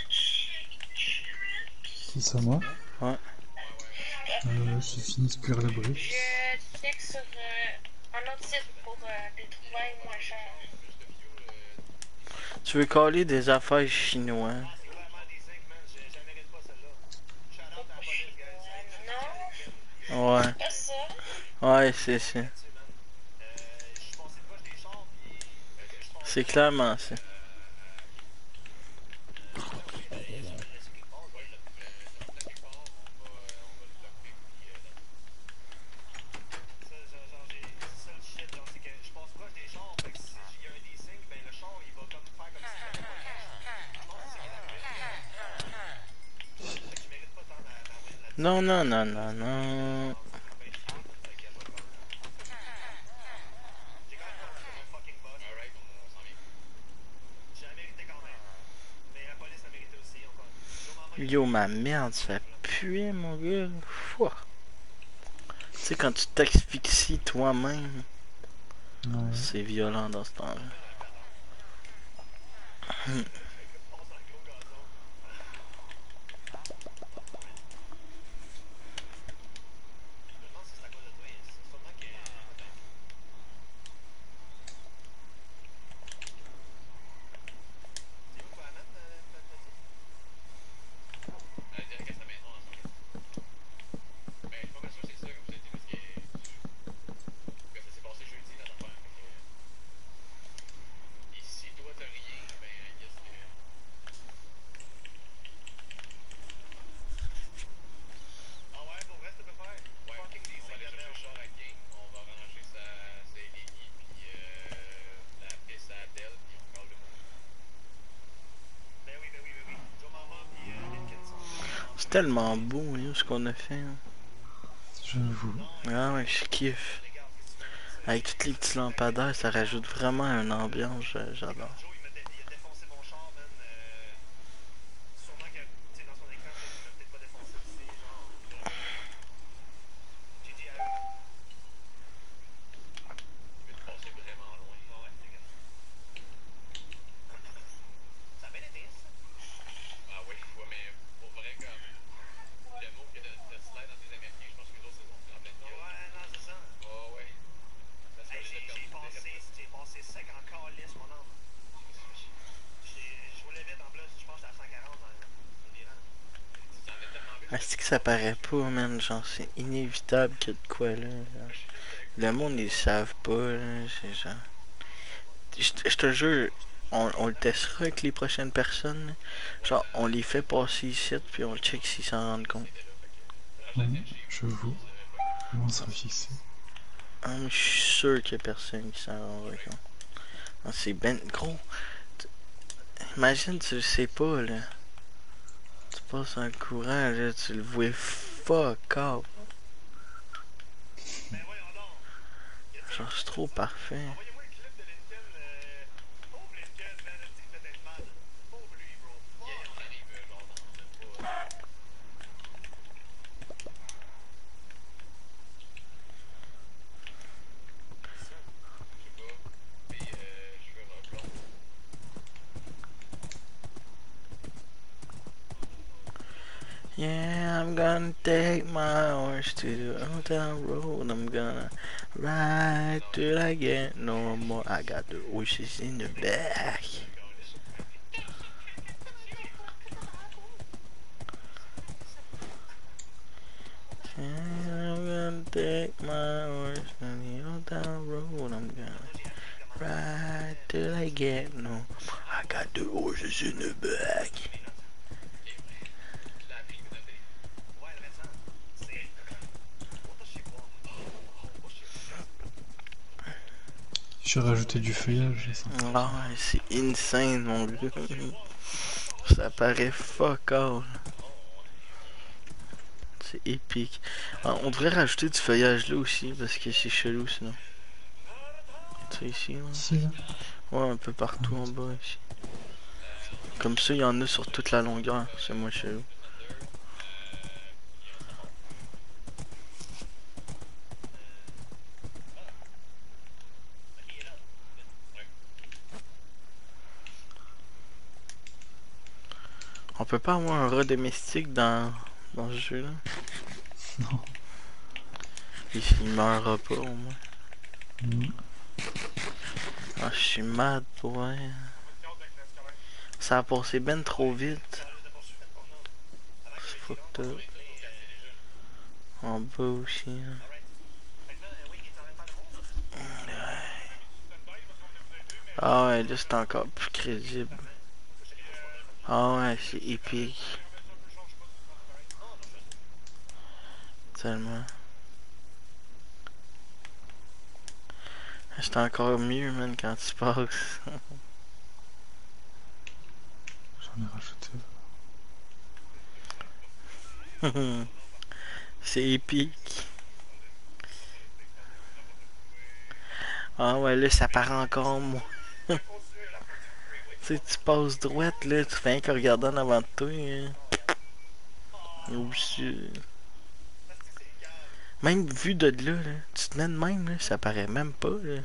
[SPEAKER 2] Qui ça, moi?
[SPEAKER 1] Ouais.
[SPEAKER 2] J'ai fini de cuire la brique.
[SPEAKER 3] Je check sur un autre site pour des trouvailles moins chères.
[SPEAKER 1] Tu veux coller des affaires chinois?
[SPEAKER 3] Non,
[SPEAKER 1] Ouais.
[SPEAKER 3] pas ça.
[SPEAKER 1] Ouais, c'est ça. C'est clairement ça. Non, non, non, non, non. Yo, ma merde, ça pue, mon gars. Fouah. Tu sais, quand tu t'asphyxies toi-même,
[SPEAKER 2] Ouais.
[SPEAKER 1] c'est violent dans ce temps-là. C'est tellement beau, yo, ce qu'on a fait. Hein.
[SPEAKER 2] J'avoue.
[SPEAKER 1] Ah ouais, je kiffe. Avec toutes les petits lampadaires, ça rajoute vraiment une ambiance, j'adore. Ah, c'est que ça paraît pas, man. Genre, c'est inévitable qu'il y a de quoi là. Genre. Le monde, ils savent pas, là. C'est genre. Je te jure, on le testera avec les prochaines personnes. Là. Genre, on les fait passer ici, puis on check s'ils s'en rendent compte.
[SPEAKER 2] J'avoue. On sera fixé.
[SPEAKER 1] Ah, mais je suis sûr qu'il y a personne qui s'en rendra compte. Ah, c'est ben gros. Imagine, tu le sais pas, là. Tu passes un courant, là, tu le vois fuck off. Genre, c'est trop parfait. Yeah, I'm gonna take my horse to the old town road. I'm gonna ride till I get no more. I got the horses in the back. Yeah, I'm gonna take my horse to the old town road. I'm gonna ride till I get no more. I got the horses in the back.
[SPEAKER 2] J'ai rajouté du feuillage, ça.
[SPEAKER 1] Ah, c'est insane, mon gars. Ça paraît fuck all. C'est épique. Ah, on devrait rajouter du feuillage là aussi, parce que c'est chelou sinon. Tu sais, ici, là.
[SPEAKER 2] Ici, là.
[SPEAKER 1] Ouais, un peu partout en bas, ici. Comme ça, il y en a sur toute la longueur. C'est moins chelou. On peut pas avoir un rat domestique dans ce jeu là.
[SPEAKER 2] Non.
[SPEAKER 1] Il meurra pas au moins.
[SPEAKER 2] Mm.
[SPEAKER 1] Ah, je suis mad pour vrai. Ça a passé ben trop vite. C'est fucked up. En bas aussi. Hein. Ah ouais, là c'est encore plus crédible. Ah ouais, c'est épique. Tellement. C'est encore mieux, man, quand tu passes.
[SPEAKER 2] J'en ai rajouté.
[SPEAKER 1] C'est épique. Ah ouais, là, ça part encore, moi. Tu sais, tu passes droite, là, tu fais rien que regarder en avant de toi. Hein. Aussi. Même vu de là, tu te mets de même, là, ça paraît même pas, là.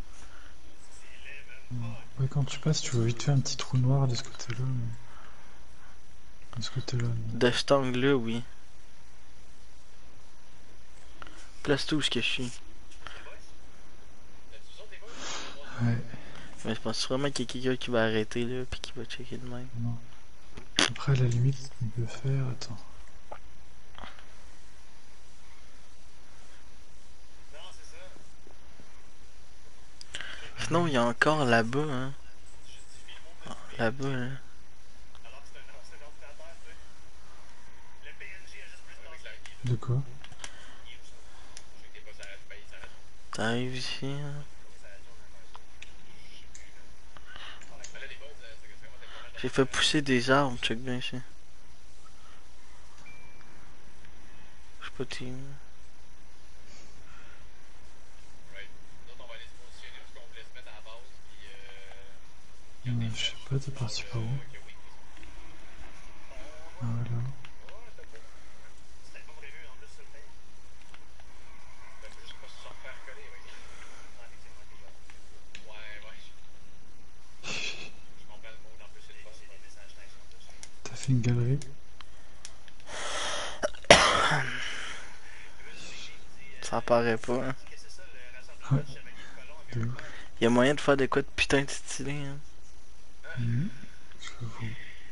[SPEAKER 2] Ouais, quand tu passes, tu vois vite fait un petit trou noir de ce côté-là. Mais... de ce côté-là. Mais...
[SPEAKER 1] De cet angle-là, oui. Place-toi où ce que je suis.
[SPEAKER 2] Ouais.
[SPEAKER 1] Mais je pense vraiment qu'il y a quelqu'un qui va arrêter, là, puis qui va checker de même.
[SPEAKER 2] Non. Après, à la limite, ce qu'on peut faire... Attends.
[SPEAKER 1] Sinon, il y a encore là-bas, hein. Ah, là-bas, là.
[SPEAKER 2] De quoi?
[SPEAKER 1] T'arrives ici, hein. J'ai fait pousser des arbres, check bien ici. Je sais pas t'y...
[SPEAKER 2] Je sais pas, t'es parti par où? Ah, voilà. T'as fait une galerie?
[SPEAKER 1] Ça paraît pas, hein.
[SPEAKER 2] Ouais. De ouf.
[SPEAKER 1] Il y a moyen de faire des quoi de putain de stylé, hein.
[SPEAKER 2] J'avoue.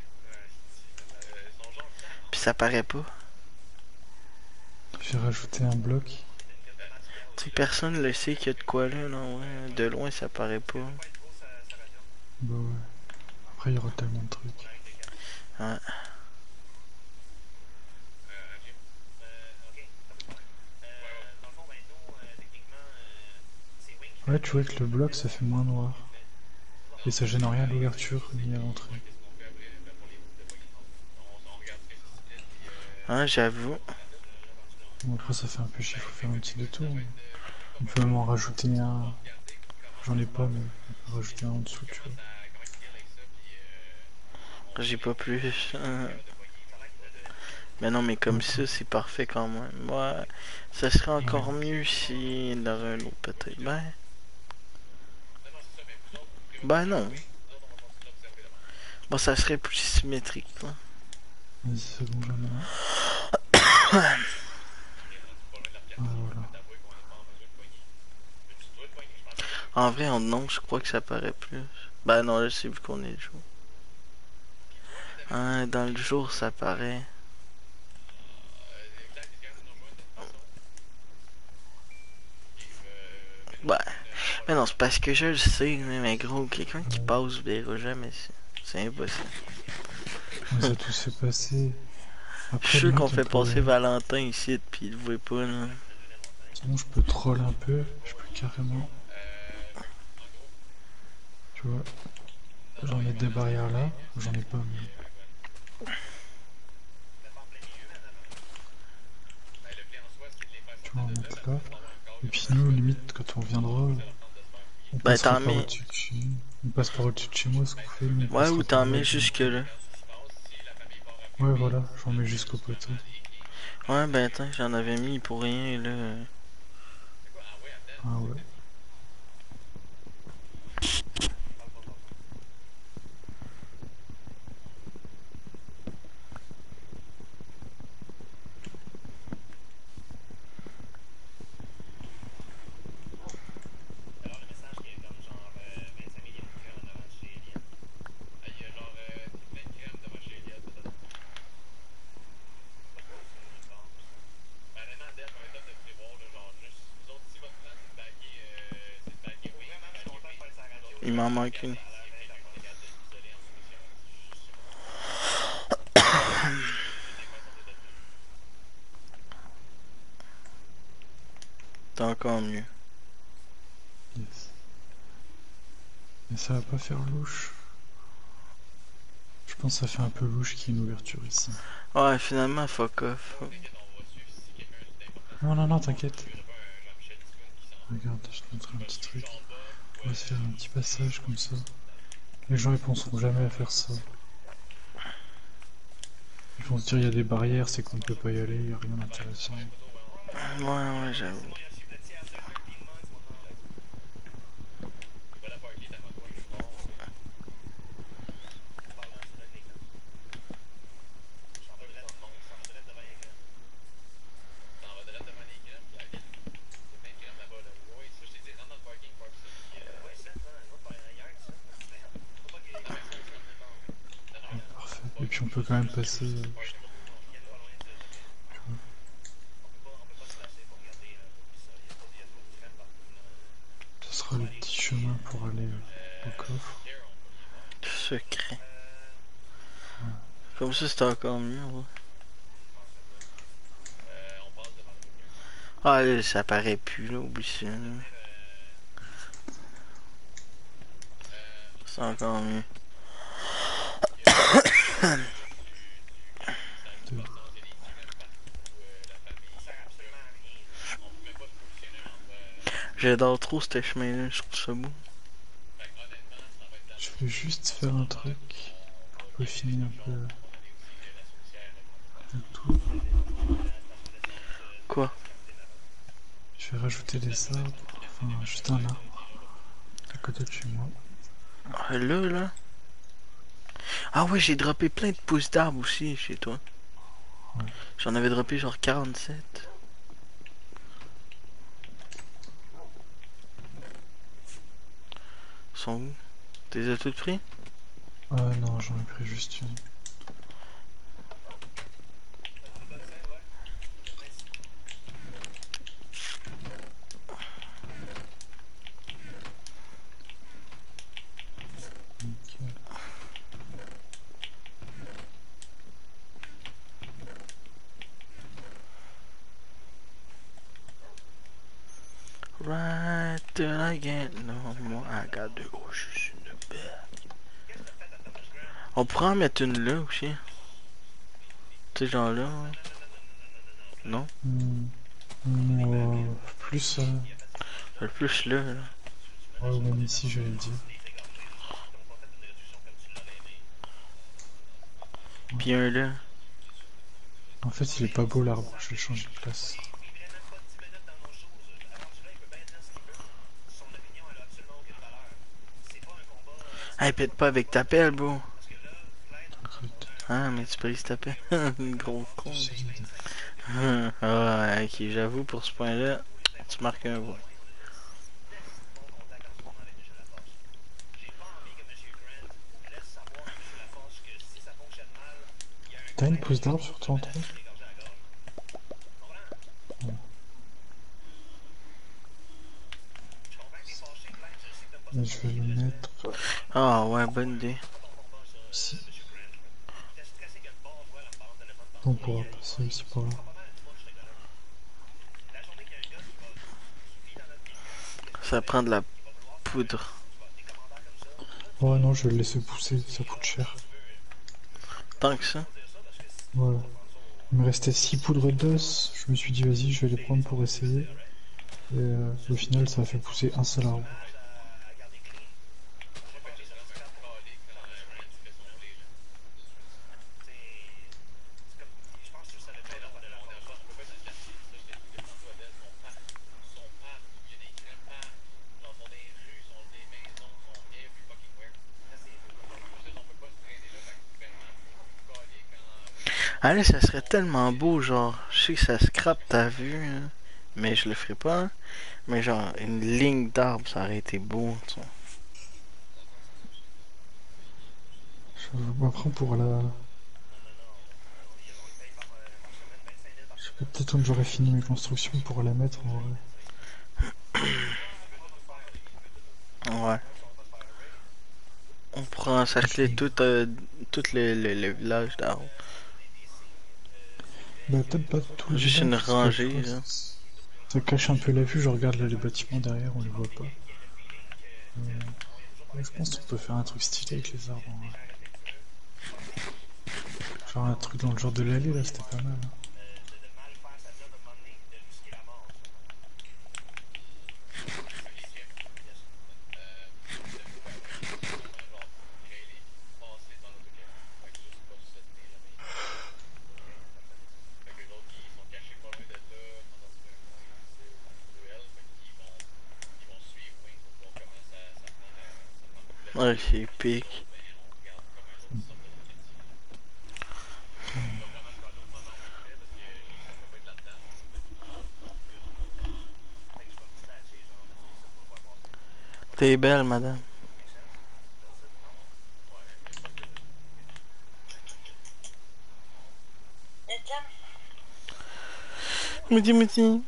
[SPEAKER 1] Puis ça paraît pas.
[SPEAKER 2] J'ai rajouté un bloc.
[SPEAKER 1] Tu sais, personne le sait qu'il y a de quoi là, non, ouais. De loin, ça paraît pas.
[SPEAKER 2] Bah ouais. Après, il y aura tellement de trucs.
[SPEAKER 1] Ouais.
[SPEAKER 2] Ouais, tu vois que le bloc, ça fait moins noir. Et ça gêne rien à l'ouverture ni à l'entrée.
[SPEAKER 1] Hein, j'avoue.
[SPEAKER 2] Bon, après, ça fait un peu chier, faut faire un petit détour. Mais... on peut même en rajouter un. J'en ai pas, mais on peut rajouter un en dessous, tu vois.
[SPEAKER 1] J'ai pas plus. Mais non, mais comme ça, c'est parfait quand même. Ouais. Ça serait encore mieux si il y aurait un autre peut-être. Ben non. Bon, ça serait plus symétrique, là.
[SPEAKER 2] Vas-y, c'est bon, j'en ai un. Ah, voilà.
[SPEAKER 1] En vrai, en nom, je crois que ça paraît plus. Ben non, là, c'est vu qu'on est le jour. Hein, dans le jour, ça paraît. Ouais. Mais non, c'est parce que je le sais, mais gros, quelqu'un qui
[SPEAKER 2] Ouais.
[SPEAKER 1] passe verra jamais ça. C'est impossible.
[SPEAKER 2] Ouais, ça tout s'est passé.
[SPEAKER 1] Je suis
[SPEAKER 2] Après,
[SPEAKER 1] sûr qu'on
[SPEAKER 2] limite, on
[SPEAKER 1] fait
[SPEAKER 2] pourrait.
[SPEAKER 1] passer Valentin ici, pis il le voit pas, là.
[SPEAKER 2] Sinon, je peux troll un peu. Je peux carrément. Tu vois, genre mettre des barrières là. J'en ai pas, mais. Tu vois, en mettre là. Et puis nous, limite, quand on viendra, on
[SPEAKER 1] Ben
[SPEAKER 2] passera
[SPEAKER 1] t'en
[SPEAKER 2] par
[SPEAKER 1] mets.
[SPEAKER 2] au-dessus de chez... On passe par au-dessus de chez moi, ce qu'on fait, nous on
[SPEAKER 1] Ouais, ou
[SPEAKER 2] passera
[SPEAKER 1] t'en
[SPEAKER 2] par là
[SPEAKER 1] mets jusque
[SPEAKER 2] directement.
[SPEAKER 1] là.
[SPEAKER 2] Ouais, voilà, j'en mets jusqu'au poteau.
[SPEAKER 1] Ouais, ben attends, j'en avais mis pour rien, là.
[SPEAKER 2] Ah ouais.
[SPEAKER 1] Il m'en manque une. C'est encore mieux.
[SPEAKER 2] Yes. Mais ça va pas faire louche. Je pense que ça fait un peu louche qu'il y ait une ouverture ici.
[SPEAKER 1] Ouais, finalement, fuck off.
[SPEAKER 2] Non, non, non, t'inquiète. Regarde, je te montre un petit truc. On va se faire un petit passage comme ça. Les gens ils penseront jamais à faire ça. Ils vont se dire il y a des barrières, c'est qu'on ne peut pas y aller, il n'y a rien d'intéressant.
[SPEAKER 1] Ouais, ouais, j'avoue.
[SPEAKER 2] Ouais, parfait. Et puis on peut quand même passer. Ce sera le petit chemin pour aller au coffre.
[SPEAKER 1] Secret.
[SPEAKER 2] Ouais.
[SPEAKER 1] Comme ça, c'est encore mieux, ouais. Ah, là, ça paraît plus, là, oublie ça, là. C'est encore mieux.
[SPEAKER 2] De-
[SPEAKER 1] J'adore trop ce chemin-là, je trouve ça beau.
[SPEAKER 2] Je vais juste faire un truc pour peaufiner un peu le tout.
[SPEAKER 1] Quoi?
[SPEAKER 2] Je vais rajouter des arbres. Enfin, juste un arbre à côté de chez moi.
[SPEAKER 1] Ah, là. Ah ouais, j'ai droppé plein de pousses d'arbres aussi chez toi.
[SPEAKER 2] Ouais.
[SPEAKER 1] J'en avais droppé genre 47. Ils sont où? T'es as toutes pris?
[SPEAKER 2] Non, j'en ai pris juste une. Nickel.
[SPEAKER 1] Right till I get no more. I got the oceans in the bed. On pourrait en mettre une là aussi. Tu sais, genre là. Ouais. Non?
[SPEAKER 2] Plus.
[SPEAKER 1] Le plus là, là.
[SPEAKER 2] Ouais, ou même ici, j'allais le dire.
[SPEAKER 1] Puis un là.
[SPEAKER 2] En fait, il est pas beau l'arbre, je vais le changer de place.
[SPEAKER 1] Hey, pète pas avec ta pelle, bro.
[SPEAKER 2] Écoute.
[SPEAKER 1] Ah, mais tu peux y se taper. Gros con.
[SPEAKER 2] Solide.
[SPEAKER 1] Ah, ok, j'avoue, pour ce point-là, tu marques un point.
[SPEAKER 2] T'as une pousse d'arbre sur ton tronc? Et je vais le mettre
[SPEAKER 1] Ah, ouais, bonne idée.
[SPEAKER 2] ici. On pourra passer aussi par là.
[SPEAKER 1] Ça prend de la poudre.
[SPEAKER 2] Oh non, je vais le laisser pousser, ça coûte cher.
[SPEAKER 1] Tant que ça.
[SPEAKER 2] Voilà. Il me restait 6 poudres d'os. Je me suis dit, vas-y, je vais les prendre pour essayer. Et au final, ça a fait pousser un seul arbre.
[SPEAKER 1] Ah là, ça serait tellement beau, genre, je sais que ça scrape ta vue, hein, mais je le ferai pas. Mais genre, une ligne d'arbres, ça aurait été beau, tu sais.
[SPEAKER 2] Après, pour la... Je sais pas, peut-être quand j'aurai fini mes constructions pour la mettre en vrai.
[SPEAKER 1] Ouais. On pourra encercler tout le village d'arbres.
[SPEAKER 2] Bah, peut-être pas tout le
[SPEAKER 1] Juste une
[SPEAKER 2] village, parce que tu
[SPEAKER 1] rangée,
[SPEAKER 2] vois,
[SPEAKER 1] là.
[SPEAKER 2] ça cache un peu la vue. Je regarde là les bâtiments derrière, on les voit pas. Ouais, je pense qu'on peut faire un truc stylé avec les arbres en vrai. Genre un truc dans le genre de l'allée là, c'était pas mal. Hein.
[SPEAKER 1] Ouais, c'est épique. T'es belle, madame. Midi, midi.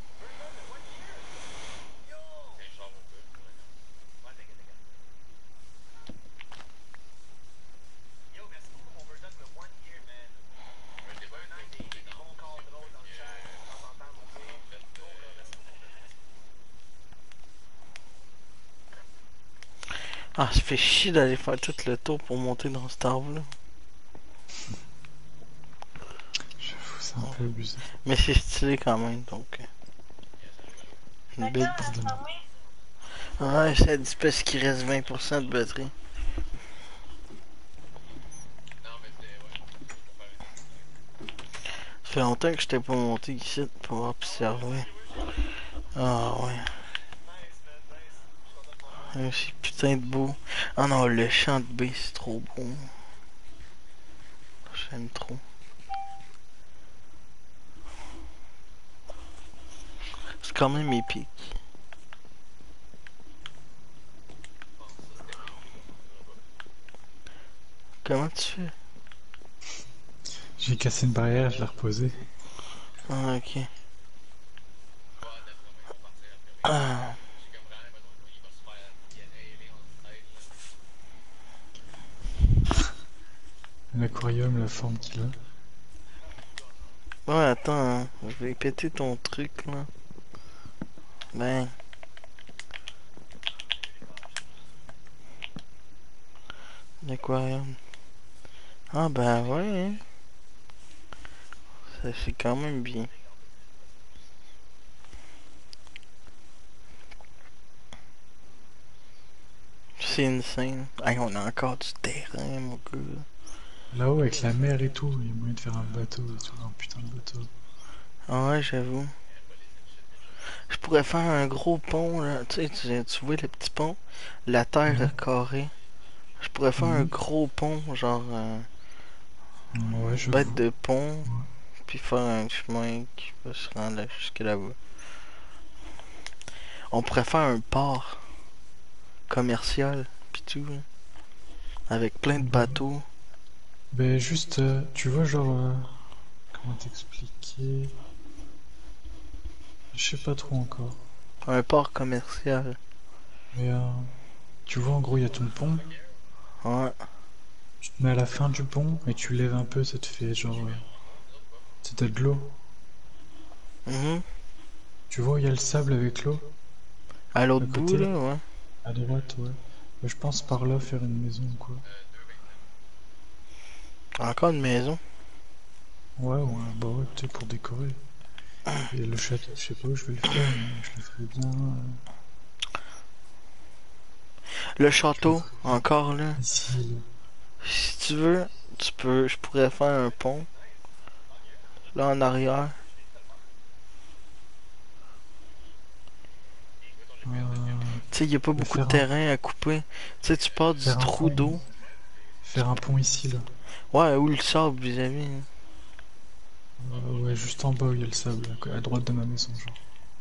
[SPEAKER 1] Ah, ça fait chier d'aller faire tout le tour pour monter dans cet arbre-là.
[SPEAKER 2] J'avoue, c'est un peu abusé.
[SPEAKER 1] Mais c'est stylé quand même, donc. Une belle
[SPEAKER 2] Pardon.
[SPEAKER 1] Ouais, ça dit parce qu'il reste 20% de batterie. Ça fait longtemps que je t'ai pas monté ici pour observer. Ah ouais. C'est putain de beau. Ah non, le champ de baie, c'est trop beau. J'aime trop. C'est quand même épique. Comment tu fais?
[SPEAKER 2] J'ai cassé une barrière, je l'ai reposée.
[SPEAKER 1] Ah, ok. Ah.
[SPEAKER 2] L'aquarium, la forme qu'il a.
[SPEAKER 1] Ouais, attends, hein. Je vais péter ton truc, là. Ben. L'aquarium. Ah, ben ouais, hein. Ça c'est quand même bien. C'est insane. Hey, on a encore du terrain, mon gars.
[SPEAKER 2] Là-haut, avec la mer et tout, il y a moyen de faire un bateau et tout, un putain de bateau.
[SPEAKER 1] Ah ouais, j'avoue. Je pourrais faire un gros pont, là. Tu sais, tu vois le petit pont? La terre
[SPEAKER 2] Mhm.
[SPEAKER 1] carrée. Je pourrais faire un
[SPEAKER 2] Mhm.
[SPEAKER 1] gros pont, genre
[SPEAKER 2] Ouais, je
[SPEAKER 1] Bête
[SPEAKER 2] vois.
[SPEAKER 1] de pont, puis faire un chemin qui va se rendre jusque là-bas. On pourrait faire un port commercial, pis tout, là, avec plein de
[SPEAKER 2] Bah,
[SPEAKER 1] bateaux.
[SPEAKER 2] ben juste, tu vois, genre, comment t'expliquer? Je sais pas trop encore.
[SPEAKER 1] Un port commercial.
[SPEAKER 2] Mais tu vois, en gros, il y a ton pont.
[SPEAKER 1] Ouais.
[SPEAKER 2] Tu te mets à la fin du pont et tu lèves un peu, ça te fait genre, t'as de l'eau.
[SPEAKER 1] Mhm.
[SPEAKER 2] Tu vois, il y a le sable avec l'eau
[SPEAKER 1] À l'autre
[SPEAKER 2] à
[SPEAKER 1] bout,
[SPEAKER 2] côté,
[SPEAKER 1] là, ouais.
[SPEAKER 2] à droite, ouais. Bah, je pense par là faire une maison, quoi.
[SPEAKER 1] Encore une maison.
[SPEAKER 2] Ouais, ouais, bah ouais, peut-être pour décorer. Et le château, je sais pas où je vais le faire, mais je le ferai bien.
[SPEAKER 1] Le
[SPEAKER 2] Je le
[SPEAKER 1] château,
[SPEAKER 2] ferai bien
[SPEAKER 1] encore là.
[SPEAKER 2] ici, là.
[SPEAKER 1] Si tu veux, je pourrais faire un pont, là en arrière. Tu sais, il y a pas
[SPEAKER 2] Mais
[SPEAKER 1] beaucoup de terrain à couper. Tu sais, tu pars du
[SPEAKER 2] faire un
[SPEAKER 1] trou
[SPEAKER 2] pont,
[SPEAKER 1] d'eau.
[SPEAKER 2] faire un pont ici, là.
[SPEAKER 1] Ouais, où le sable vis-à-vis, hein.
[SPEAKER 2] Ouais, juste en bas où il y a le sable, à droite de ma maison, genre.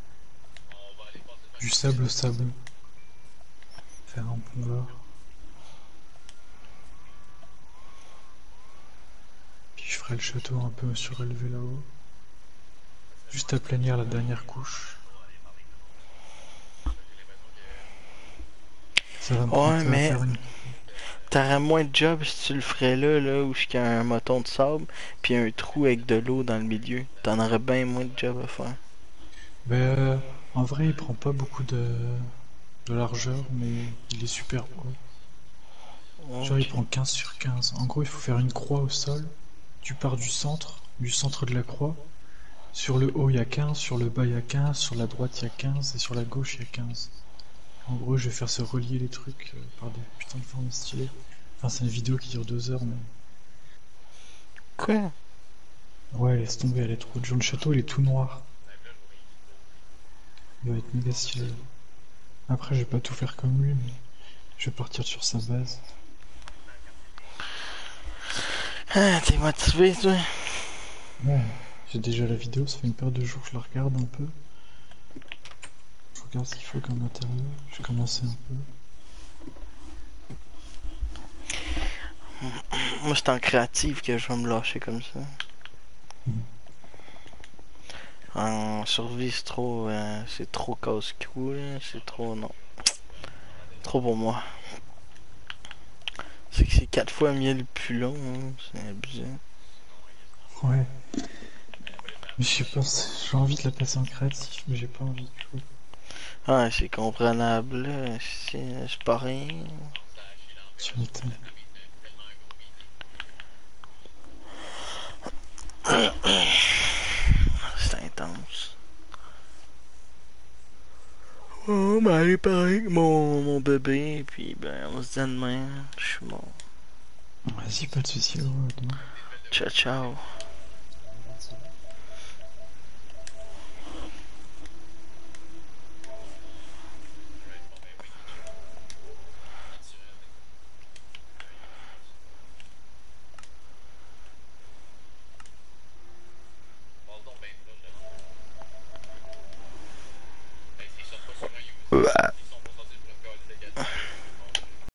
[SPEAKER 2] Du sable au sable. Faire un pont là. Puis je ferai le château un peu surélevé là-haut. Juste aplanir la dernière couche. Ça va me prendre,
[SPEAKER 1] Ouais,
[SPEAKER 2] ça va
[SPEAKER 1] mais
[SPEAKER 2] faire une...
[SPEAKER 1] t'aurais moins de job si tu le ferais là où il y a un moton de sable, puis un trou avec de l'eau dans le milieu. T'en aurais bien moins de job à faire.
[SPEAKER 2] Ben, en vrai, il prend pas beaucoup de largeur, mais il est super haut. Genre, il
[SPEAKER 1] Ok.
[SPEAKER 2] prend 15 sur 15. En gros, il faut faire une croix au sol. Tu pars du centre de la croix. Sur le haut, il y a 15, sur le bas, il y a 15, sur la droite, il y a 15, et sur la gauche, il y a 15. En gros, je vais faire se relier les trucs par des putains de formes stylées. Enfin, c'est une vidéo qui dure 2 heures, mais...
[SPEAKER 1] Quoi?
[SPEAKER 2] Ouais, laisse tomber, elle est trop dure. Le château, il est tout noir. Il va être méga stylé. Après, je vais pas tout faire comme lui, mais je vais partir sur sa base.
[SPEAKER 1] Ah, t'es motivé, toi?
[SPEAKER 2] Ouais, j'ai déjà la vidéo, ça fait une paire de jours que je la regarde un peu. Je regarde ce qu'il faut comme matériaux. J'ai commencé un peu.
[SPEAKER 1] Moi, c'est en créatif que je vais me lâcher comme ça.
[SPEAKER 2] Mhm.
[SPEAKER 1] En survie, c'est trop casse-cou, là. C'est trop, non. Trop pour moi. C'est 4 fois mieux le plus long, hein. C'est abusé.
[SPEAKER 2] Ouais, mais je sais pas, j'ai envie de la passer en créatif, mais j'ai pas envie du coup.
[SPEAKER 1] Ah, c'est comprenable, là. C'est pas rien.
[SPEAKER 2] Tu m'étonnes.
[SPEAKER 1] C'est intense. Oh, ben, allez, pareil avec mon bébé, puis ben, on se dit à demain. Je suis mort.
[SPEAKER 2] Vas-y, pas de soucis, ouais, demain.
[SPEAKER 1] Ciao, ciao.